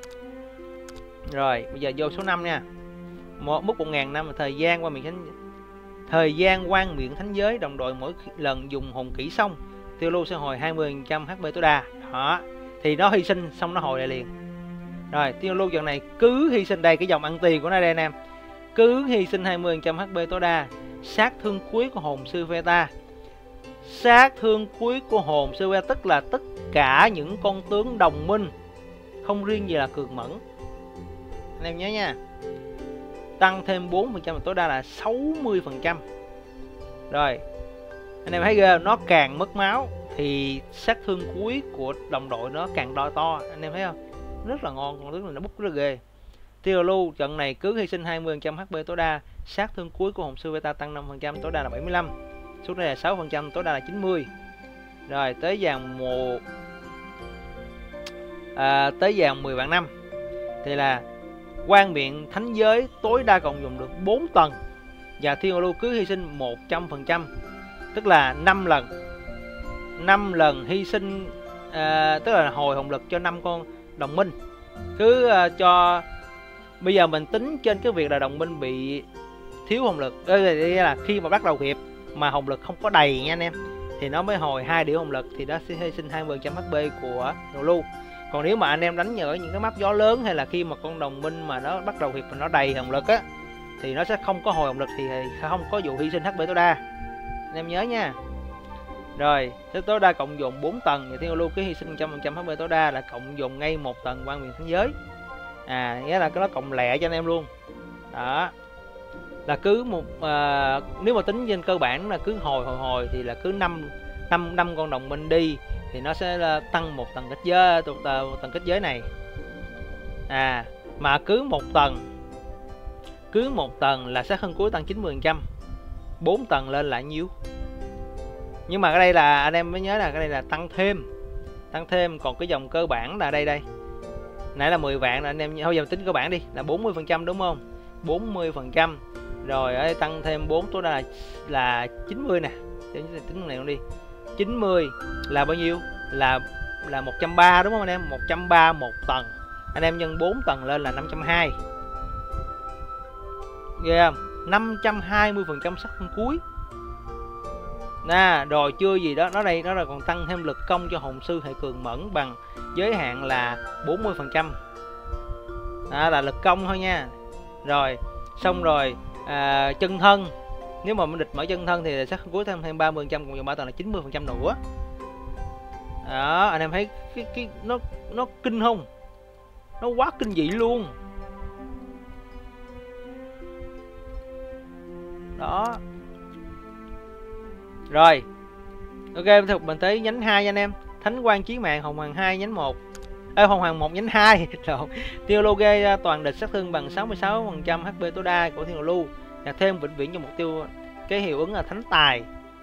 Rồi, bây giờ vô số năm nha. Một mức một ngàn năm, thời gian qua miệng thánh thời gian quan miệng thánh giới, đồng đội mỗi lần dùng hồn kỹ xong, Tiêu Lưu sẽ hồi hai mươi phần trăm hát pê tối đa. Đó. Thì nó hy sinh xong nó hồi lại liền. Rồi, Tiêu Lưu lần này cứ hy sinh đây, cái dòng ăn tiền của nó đây anh em. Cứ hy sinh hai mươi phần trăm hát pê tối đa, sát thương cuối của hồn sư Veta. Sát thương cuối của hồn sư Veta tức là tất cả những con tướng đồng minh, không riêng gì là Cường Mẫn. Anh em nhớ nha. Tăng thêm bốn phần trăm tối đa là sáu mươi phần trăm. Rồi. Anh em thấy ghê, nó càng mất máu thì sát thương cuối của đồng đội nó càng đo to, anh em thấy không? Rất là ngon, con tướng này nó bút rất là ghê. Tiêu Lưu trận này cứ hy sinh hai mươi phần trăm hát pê tối đa, sát thương cuối của hồn sư Veta tăng năm phần trăm, tối đa là bảy mươi lăm. Xuống đây là sáu phần trăm, tối đa là chín mươi. Rồi tới dàn một à, tới dàn mười vạn năm thì là Quang Miện Thánh Giới tối đa cộng dùng được bốn tầng, và Thiên Lưu cứ hy sinh một trăm phần trăm, tức là năm lần. năm lần hy sinh à, tức là hồi hồn lực cho năm con đồng minh. Cứ à, cho bây giờ mình tính trên cái việc là đồng minh bị thiếu hồn lực, đây là khi mà bắt đầu hiệp mà hồn lực không có đầy nha anh em, thì nó mới hồi hai điểm hồn lực, thì nó sẽ hy sinh hai mươi phần trăm hát pê của Thiên Lưu. Còn nếu mà anh em đánh ở những cái map gió lớn, hay là khi mà con đồng minh mà nó bắt đầu hiệp mà nó đầy hồn lực á, thì nó sẽ không có hồi hồn lực, thì không có vụ hy sinh hát pê tối đa. Anh em nhớ nha. Rồi, tới tối đa cộng dồn bốn tầng, thì Thiên Lưu cái hy sinh một trăm phần trăm hát pê tối đa là cộng dồn ngay một tầng Quang Miện Thánh Giới. À, nghĩa là cái nó cộng lẹ cho anh em luôn. Đó. Là cứ một à, nếu mà tính trên cơ bản là cứ hồi hồi hồi thì là cứ năm năm năm con đồng minh đi thì nó sẽ tăng một tầng kết giới, một tầng kết giới này. À, mà cứ một tầng cứ một tầng là sát thương cuối tăng chín mươi phần trăm. bốn tầng lên là nhiêu? Nhưng mà cái đây là anh em mới nhớ là cái đây là tăng thêm. Tăng thêm, còn cái dòng cơ bản là đây đây. Nãy là mười vạn là anh em thôi giờ tính cơ bản đi, là bốn mươi phần trăm đúng không? bốn mươi phần trăm. Rồi ở đây tăng thêm bốn tối đa là là chín mươi nè. Tính này luôn đi. chín mươi là bao nhiêu? Là là một trăm ba mươi đúng không anh em? một trăm ba mươi một tầng. Anh em nhân bốn tầng lên là năm trăm hai mươi. Ghê không? năm trăm hai mươi phần trăm sát thương cuối. Nè, rồi chưa gì đó, nó đây nó là còn tăng thêm lực công cho hồn sư hệ Cường Mẫn bằng giới hạn là bốn mươi phần trăm. À, là lực công thôi nha. Rồi, xong rồi à, chân thân. Nếu mà mình địch mở chân thân thì sát thương cuối thêm thêm ba mươi phần trăm, cùng dòng ba tầng là chín mươi phần trăm nữa. Đó, anh em thấy cái cái nó nó kinh không? Nó quá kinh dị luôn. Đó. Rồi. Ok, tiếp tục mình tới nhánh hai nha anh em. Thánh Quang Chí Mạng Hồng Hoàng hai nhánh một. Ê, Hồng Hoàng một nhánh hai. Tiêu Lưu gây toàn địch sát thương bằng sáu mươi sáu phần trăm hát pê tối đa của Thiên Lưu, và thêm vĩnh viễn cho mục tiêu cái hiệu ứng là Thánh Tài.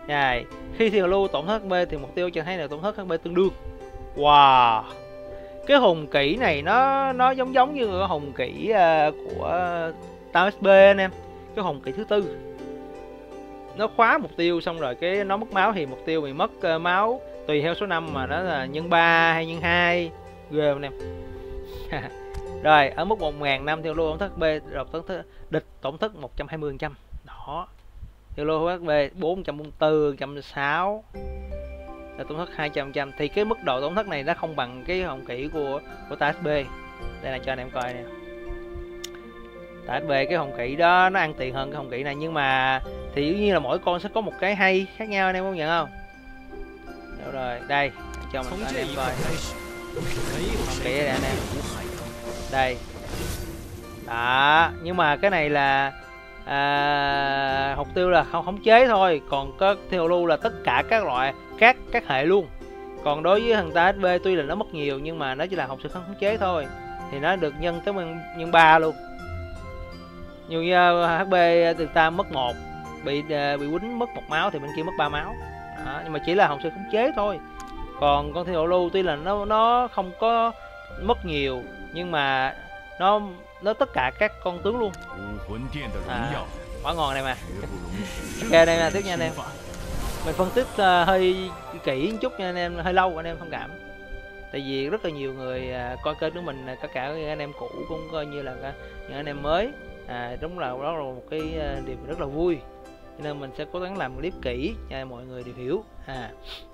Rồi, khi Thiên Hào Lưu tổn thất hát pê thì mục tiêu cho thấy là tổn thất hát pê tương đương. Wow. Cái hùng kỹ này nó nó giống giống như cái hùng kỹ uh, của Tao ét pê anh em. Cái hùng kỹ thứ tư. Nó khóa mục tiêu xong rồi cái nó mất máu thì mục tiêu bị mất uh, máu tùy theo số năm mà nó là nhân ba hay nhân hai. Ghê anh em. Rồi, ở mức một nghìn năm Thiên Hào Lưu tổn thất hát pê rồi tổn thất địch tổn thất một trăm hai mươi phần trăm. Đó. Thiên Hào Lưu hát pê bốn trăm bốn mươi tư, một trăm lẻ sáu. Là tổn thất hai trăm phần trăm thì cái mức độ tổn thất này nó không bằng cái hồng kỹ của của tê ét pê. Đây là cho anh em coi nè. tê ét pê cái hồng kỹ đó nó ăn tiền hơn cái hồng kỹ này, nhưng mà thì dĩ nhiên là mỗi con sẽ có một cái hay khác nhau, anh em công nhận không? Đâu rồi, đây cho mình anh em coi hồng kỹ này anh em. Đây. Đó, nhưng mà cái này là à, mục tiêu là không khống chế thôi, còn có Thiên Hào Lưu là tất cả các loại các các hệ luôn. Còn đối với thằng tê ét pê tuy là nó mất nhiều nhưng mà nó chỉ là học sự khống chế thôi, thì nó được nhân tới nhân ba luôn. Nhiều như hát pê từ ta mất một, bị bị quýnh mất một máu thì bên kia mất ba máu. Đó, nhưng mà chỉ là học sự khống chế thôi. Còn con Thiên Hào Lưu tuy là nó nó không có mất nhiều nhưng mà nó nó tất cả các con tướng luôn. À, quá ngon này mà. Ok đây là tiếp nha anh em. Mình phân tích uh, hơi kỹ một chút nha anh em, hơi lâu anh em thông cảm. Tại vì rất là nhiều người uh, coi kênh của mình, uh, cả cả anh em cũ cũng coi như là uh, những anh em mới. À, đúng là đó là một cái uh, điều rất là vui. Cho nên mình sẽ cố gắng làm clip kỹ cho mọi người đều hiểu. À.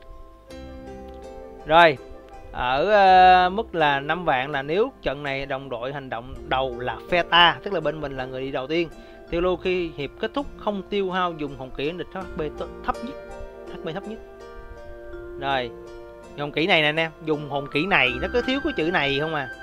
Rồi. Ở uh, mức là năm vạn là nếu trận này đồng đội hành động đầu là phe ta, tức là bên mình là người đi đầu tiên. Thiên Hào Lưu khi hiệp kết thúc không tiêu hao dùng hồng kỹ địch hát pê thấp nhất. hát pê thấp nhất. Rồi, hồng kỹ này nè anh em, dùng hồng kỹ này nó có thiếu cái chữ này không à.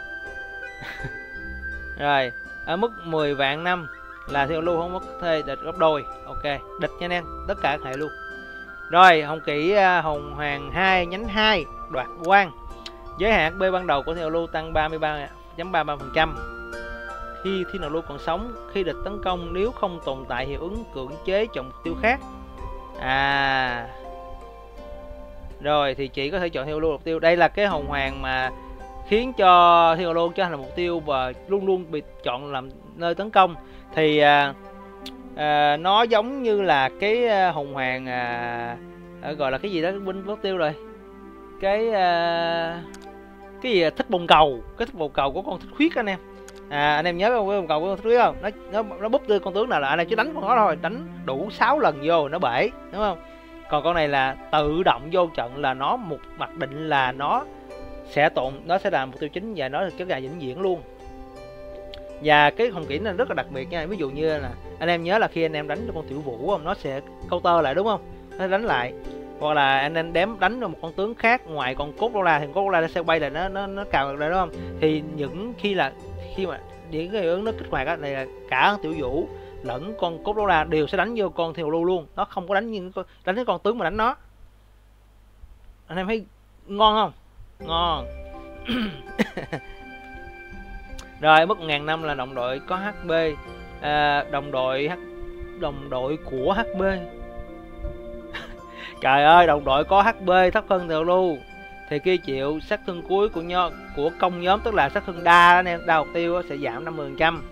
Rồi, ở mức mười vạn năm là Thiên Hào Lưu không mất thê địch gấp đôi. Ok, địch nha anh em, tất cả các hệ luôn. Rồi, hồng kỹ uh, Hồng Hoàng hai nhánh hai đoạt quan. Giới hạn hát pê ban đầu của Thiên Hào Lưu tăng ba mươi ba phẩy ba mươi ba phần trăm. Khi Thiên Hào Lưu còn sống, khi địch tấn công nếu không tồn tại hiệu ứng cưỡng chế chọn mục tiêu khác. À. Rồi thì chỉ có thể chọn Thiên Hào Lưu mục tiêu. Đây là cái Hồng Hoàng mà khiến cho Thiên Hào Lưu trở thành mục tiêu và luôn luôn bị chọn làm nơi tấn công. Thì à, à, nó giống như là cái Hồng Hoàng à, à, gọi là cái gì đó binh mục tiêu rồi. Cái à, cái gì thích bồn cầu, cái thích bồn cầu của con thích khuyết anh em. À, anh em nhớ không, cái bồn cầu của con thích khuyết không? Nó nó nó búp đưa con tướng nào là anh em chỉ đánh con nó thôi, đánh đủ sáu lần vô nó bể, đúng không? Còn con này là tự động vô trận là nó một mặc định là nó sẽ tồn, nó sẽ là mục tiêu chính và nó kéo dài vĩnh viễn luôn. Và cái hồng kỹ này rất là đặc biệt nha. Ví dụ như là anh em nhớ là khi anh em đánh cho con tiểu vũ không, nó sẽ counter lại đúng không? Nó đánh lại. Hoặc là anh em đếm đánh vào một con tướng khác ngoài con cốt đô la thì cốt đô la nó sẽ bay lại, nó nó nó cào lại đúng không? Thì những khi là khi mà những cái hiệu ứng nó kích hoạt á, này là cả tiểu vũ lẫn con cốt đô la đều sẽ đánh vô con Thiên Hào Lưu luôn, nó không có đánh như đánh cái con tướng mà đánh nó. Anh em thấy ngon không? Ngon. Rồi mất một nghìn năm là đồng đội có hát pê, à, đồng đội đồng đội của hát pê. Trời ơi, đồng đội có hát pê thấp hơn Thiên Hào Lưu thì khi chịu sát thương cuối của nho, của công nhóm, tức là sát thương đa anh em, đa mục tiêu sẽ giảm năm mươi phần trăm.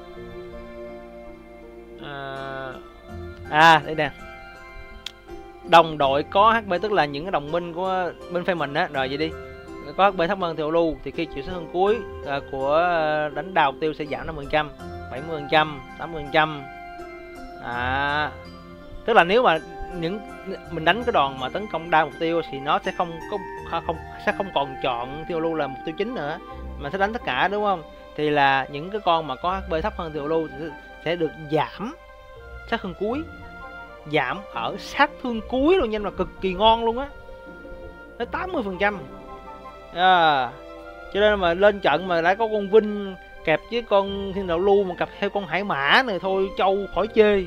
À, à đây nè, đồng đội có hát pê tức là những cái đồng minh của bên phe mình á, rồi vậy đi, có hát pê thấp hơn Thiên Hào Lưu thì khi chịu sát thương cuối à, của đánh đa mục tiêu sẽ giảm năm mươi phần trăm, bảy mươi phần trăm, tám mươi phần trăm. À, tức là nếu mà những mình đánh cái đòn mà tấn công đa mục tiêu thì nó sẽ không có không sẽ không còn chọn Thiên Hào Lưu là mục tiêu chính nữa mà sẽ đánh tất cả, đúng không? Thì là những cái con mà có hát pê thấp hơn Thiên Hào Lưu sẽ được giảm sát thương cuối, giảm ở sát thương cuối luôn nhanh, mà cực kỳ ngon luôn á, tới tám mươi phần trăm. À, cho nên mà lên trận mà đã có con Vinh kẹp với con Thiên Hào Lưu mà cặp theo con Hải Mã này thôi châu khỏi chê.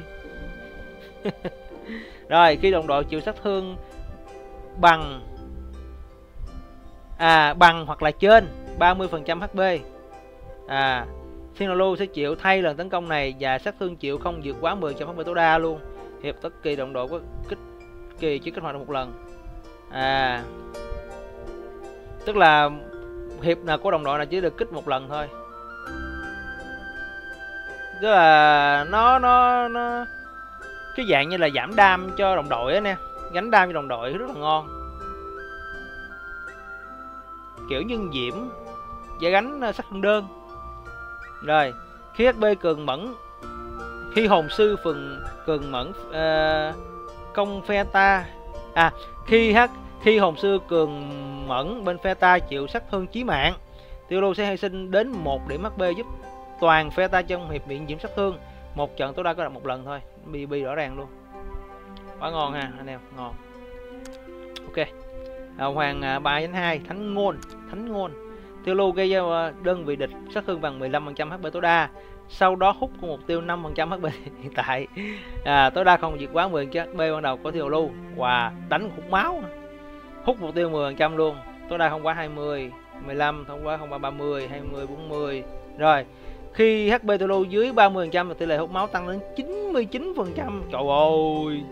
Rồi khi đồng đội chịu sát thương bằng à bằng hoặc là trên ba mươi phần trăm hát pê, à Thiên Hào Lưu sẽ chịu thay lần tấn công này và sát thương chịu không vượt quá mười phần trăm hát pê tối đa luôn. Hiệp tất kỳ đồng đội có kích kỳ chỉ kích hoạt được một lần. À, tức là hiệp nào của đồng đội là chỉ được kích một lần thôi. Tức là nó nó nó cái dạng như là giảm đam cho đồng đội á nè, gánh đam cho đồng đội rất là ngon. Kiểu nhân diễm và gánh sát thương đơn. Rồi, khi hát pê cường mẫn, khi hồn sư phần cường mẫn uh, công phe ta. À, khi hát khi hồn sư cường mẫn bên phe ta chịu sát thương chí mạng, Tiêu Lưu sẽ hy sinh đến một điểm hát pê giúp toàn phe ta trong hiệp bị nhiễm sát thương. Một trận tối đa có được một lần thôi. bê bê rõ ràng luôn. Quá ngon ha anh em, ngon. Ok. À, Hoàng ba chấm hai Thánh Ngôn, Thánh Ngôn. Tiêu Lưu gây cho đơn vị địch sát thương bằng mười lăm phần trăm hát pê tối đa. Sau đó hút của mục tiêu năm phần trăm hát pê hiện tại. À, tối đa không vượt quá mười phần trăm hát pê ban đầu của Tiêu Lưu. Và wow, đánh hút máu. Hút mục tiêu mười phần trăm luôn. Tối đa không quá hai mươi, mười lăm, không quá không quá ba mươi, hai mươi, bốn mươi. Rồi, khi hát pê Tiêu Lưu dưới ba mươi phần trăm thì tỷ lệ hút máu tăng đến chín mươi chín phần trăm. Trời ơi.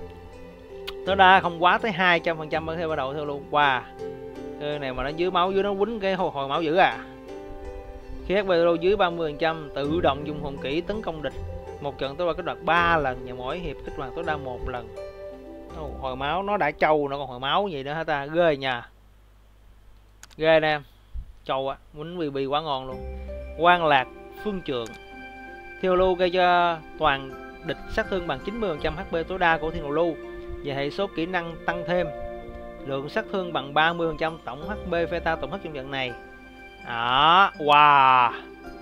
Tối đa không quá tới hai trăm phần trăm theo ban đầu Tiêu Lưu. Wow. Cái này mà nó dưới máu dưới nó quýnh cái hồi, hồi máu dữ à. Khi hát pê Tiêu Lưu dưới ba mươi phần trăm tự động dùng hồn kỹ tấn công địch. Một trận tối đa kích hoạt ba lần và mỗi hiệp kích hoạt tối đa một lần. Hồi máu nó đã trâu nó còn hồi máu gì nữa hả ta, ghê nha. Ghê nè em. Trâu á, quýnh bê bê quá ngon luôn. Quan Lạc Phương Trượng. Tiêu Lưu gây cho toàn địch sát thương bằng chín mươi phần trăm hát pê tối đa của Thiên Lưu và hệ số kỹ năng tăng thêm. Lượng sát thương bằng ba mươi phần trăm tổng hát pê phe ta tổng hết trong trận này. Đó, wow.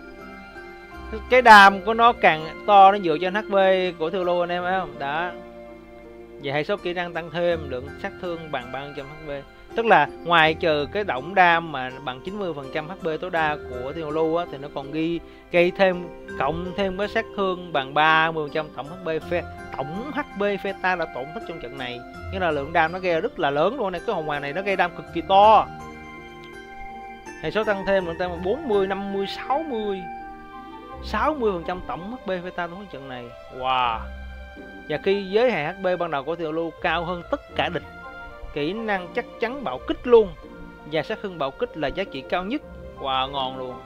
Cái đam của nó càng to nó dựa trên hát pê của Tiêu Lưu anh em thấy không? Đó. Và hệ số kỹ năng tăng thêm, lượng sát thương bằng ba mươi phần trăm hát pê. Tức là ngoài trừ cái động đam mà bằng chín mươi phần trăm hát pê tối đa của Tiêu Lưu á, thì nó còn ghi gây thêm cộng thêm cái sát thương bằng ba mươi phần trăm tổng hát pê phe tổng hát pê phe ta là tổn thất trong trận này. Nghĩa là lượng đam nó gây rất là lớn luôn này, cái hồn hoàng này nó gây đam cực kỳ to. Hệ số tăng thêm lượng tăng bốn mươi, năm mươi, sáu mươi. sáu mươi phần trăm tổng hát pê phe ta trong trận này. Wow. Và khi giới hạn hát pê ban đầu của Tiêu Lưu cao hơn tất cả địch, kỹ năng chắc chắn bạo kích luôn. Và sát thương bạo kích là giá trị cao nhất. Wow, ngon luôn.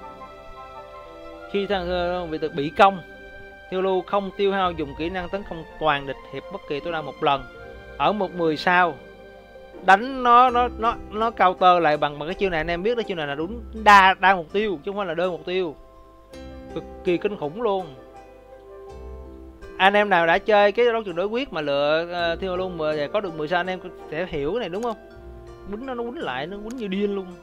Khi thằng bị bị công, Tiêu Lưu không tiêu hao dùng kỹ năng tấn công toàn địch hiệp bất kỳ tối đa một lần. Ở một mười sao đánh nó nó nó nó counter lại bằng bằng cái chiêu này, anh em biết đó, chiêu này là đúng đa đa mục tiêu chứ không phải là đơn mục tiêu. Cực kỳ kinh khủng luôn. Anh em nào đã chơi cái đấu trường đối quyết mà lựa uh, Tiêu Lưu mà có được mười sao anh em sẽ hiểu cái này đúng không? Quýnh nó nó quýnh lại nó quýnh như điên luôn.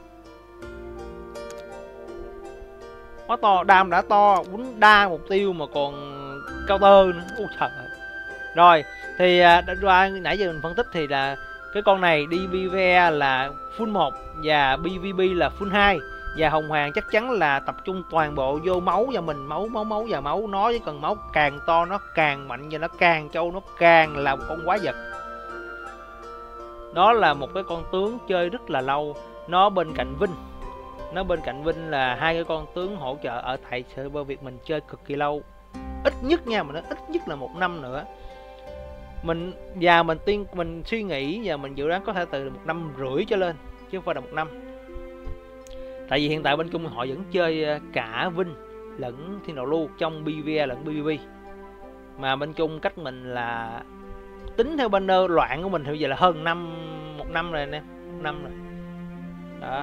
Quá to, đam đã to, quýnh đa mục tiêu mà còn counter nữa. Ôi trời ơi. Rồi, thì uh, qua nãy giờ mình phân tích thì là cái con này đê pê vê là full một và pê vê pê là full hai. Và hồng hoàng chắc chắn là tập trung toàn bộ vô máu và mình, máu máu máu và máu. Nó chỉ cần máu càng to nó càng mạnh và nó càng trâu, nó càng là một con quái vật. Nó là một cái con tướng chơi rất là lâu. Nó bên cạnh Vinh. Nó bên cạnh Vinh là hai cái con tướng hỗ trợ ở tại server Việt mình chơi cực kỳ lâu. Ít nhất nha, mà nó ít nhất là một năm nữa. Mình và mình tiên mình suy nghĩ và mình dự đoán có thể từ một năm rưỡi trở lên chứ không phải là một năm. Tại vì hiện tại bên Trung họ vẫn chơi cả Vinh lẫn Thiên Đạo Lưu trong pê vê lẫn pê vê pê. Mà bên Trung cách mình là tính theo banner loạn của mình thì bây giờ là hơn năm một năm rồi nè, một năm rồi. Đó.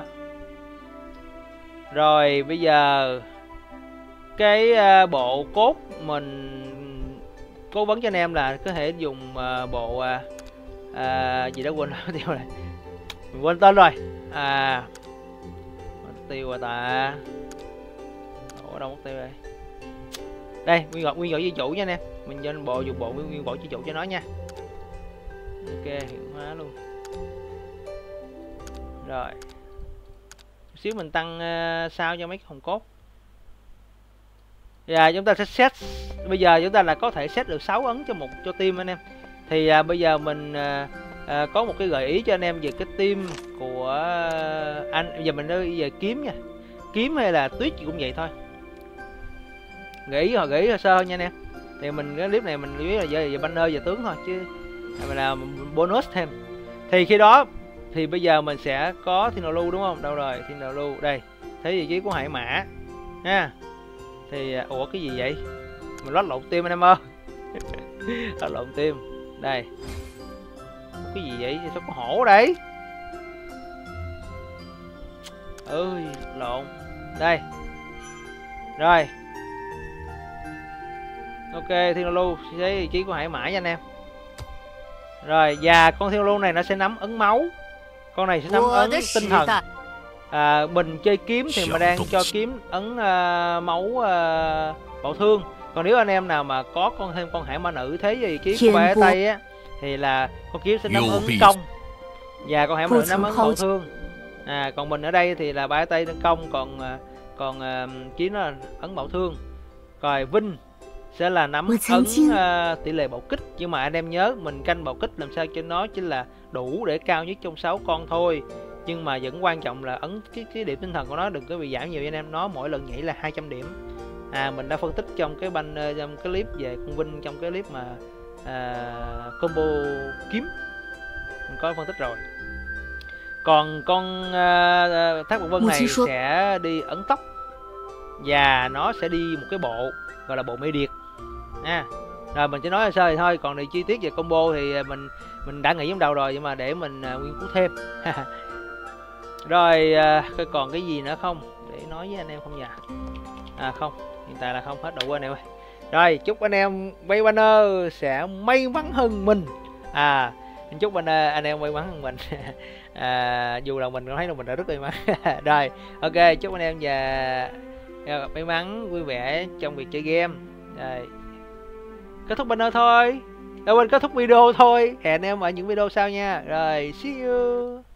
Rồi bây giờ cái uh, bộ cốt mình cố vấn cho anh em là có thể dùng uh, bộ uh, uh, gì đó quên tiêu rồi. Mình quên tên rồi. À tiêu rồi ta. Ủa đâu mất tiêu đây. Đây, nguyên gọi nguyên gọi di chủ nha anh em. Mình cho bộ dùng bộ nguyên gọi di chủ cho nó nha. Ok, hiện hóa luôn. Rồi. Chút xíu mình tăng uh, sao cho mấy hồng cốt. Và chúng ta sẽ set, bây giờ chúng ta là có thể set được sáu ấn cho một cho team anh em. Thì uh, bây giờ mình uh, uh, có một cái gợi ý cho anh em về cái team của uh, anh. Bây giờ mình nói về kiếm nha. Kiếm hay là tuyết gì cũng vậy thôi. Gợi ý hoặc gợi ý sơ nha anh em. Thì mình cái clip này mình biết là về, về banner về tướng thôi chứ là bonus thêm. Thì khi đó thì bây giờ mình sẽ có thiên đạo lưu đúng không? Đâu rồi? Thiên đạo lưu đây. Thế vị trí của hải mã ha. Thì ủa cái gì vậy? Mình lót lộn tim anh em ơi. Lót lộn tim. Đây. Cái gì vậy? Sao có hổ ở đây? Ơi, lộn. Đây. Rồi. Ok, thiên đạo lưu sẽ vị trí của hải mã nha anh em. Rồi, và con thiên lưu này nó sẽ nắm ấn máu. Con này sẽ nắm ấn tinh thần. À, mình chơi kiếm thì mà đang cho kiếm ấn uh, máu uh, bạo thương. Còn nếu anh em nào mà có con thêm con hải ma nữ thế vị trí của bài ở tay á thì là con kiếm sẽ nắm ấn công và con hải ma nữ nắm ấn bạo thương. À, còn mình ở đây thì là bài ở tay công, còn còn uh, kiếm nó là ấn bạo thương. Rồi Vinh sẽ là nắm ấn uh, tỷ lệ bạo kích, nhưng mà anh em nhớ mình canh bạo kích làm sao cho nó chỉ là đủ để cao nhất trong sáu con thôi, nhưng mà vẫn quan trọng là ấn cái cái điểm tinh thần của nó đừng có bị giảm nhiều cho anh em. Nó mỗi lần nhảy là hai trăm điểm. À, mình đã phân tích trong cái banh trong cái clip về con Vinh, trong cái clip mà à, combo kiếm mình có phân tích rồi. Còn con à, Thác Bạc Vân này sẽ đi ấn tốc và nó sẽ đi một cái bộ gọi là bộ mê điệt. À, rồi mình chỉ nói sơ thì thôi, còn thì chi tiết về combo thì mình mình đã nghĩ trong đầu rồi, nhưng mà để mình uh, nghiên cứu thêm. Rồi uh, coi còn cái gì nữa không để nói với anh em không nhỉ? À không, hiện tại là không, hết đủ anh em ơi. Rồi chúc anh em bay banner sẽ may mắn hơn mình. À, chúc anh anh em may mắn hơn mình. À, dù là mình có thấy là mình đã rất may mắn. Rồi ok, chúc anh em và may mắn vui vẻ trong việc chơi game. Rồi kết thúc banner thôi, đâu quên kết thúc video thôi. Hẹn em ở những video sau nha. Rồi see you.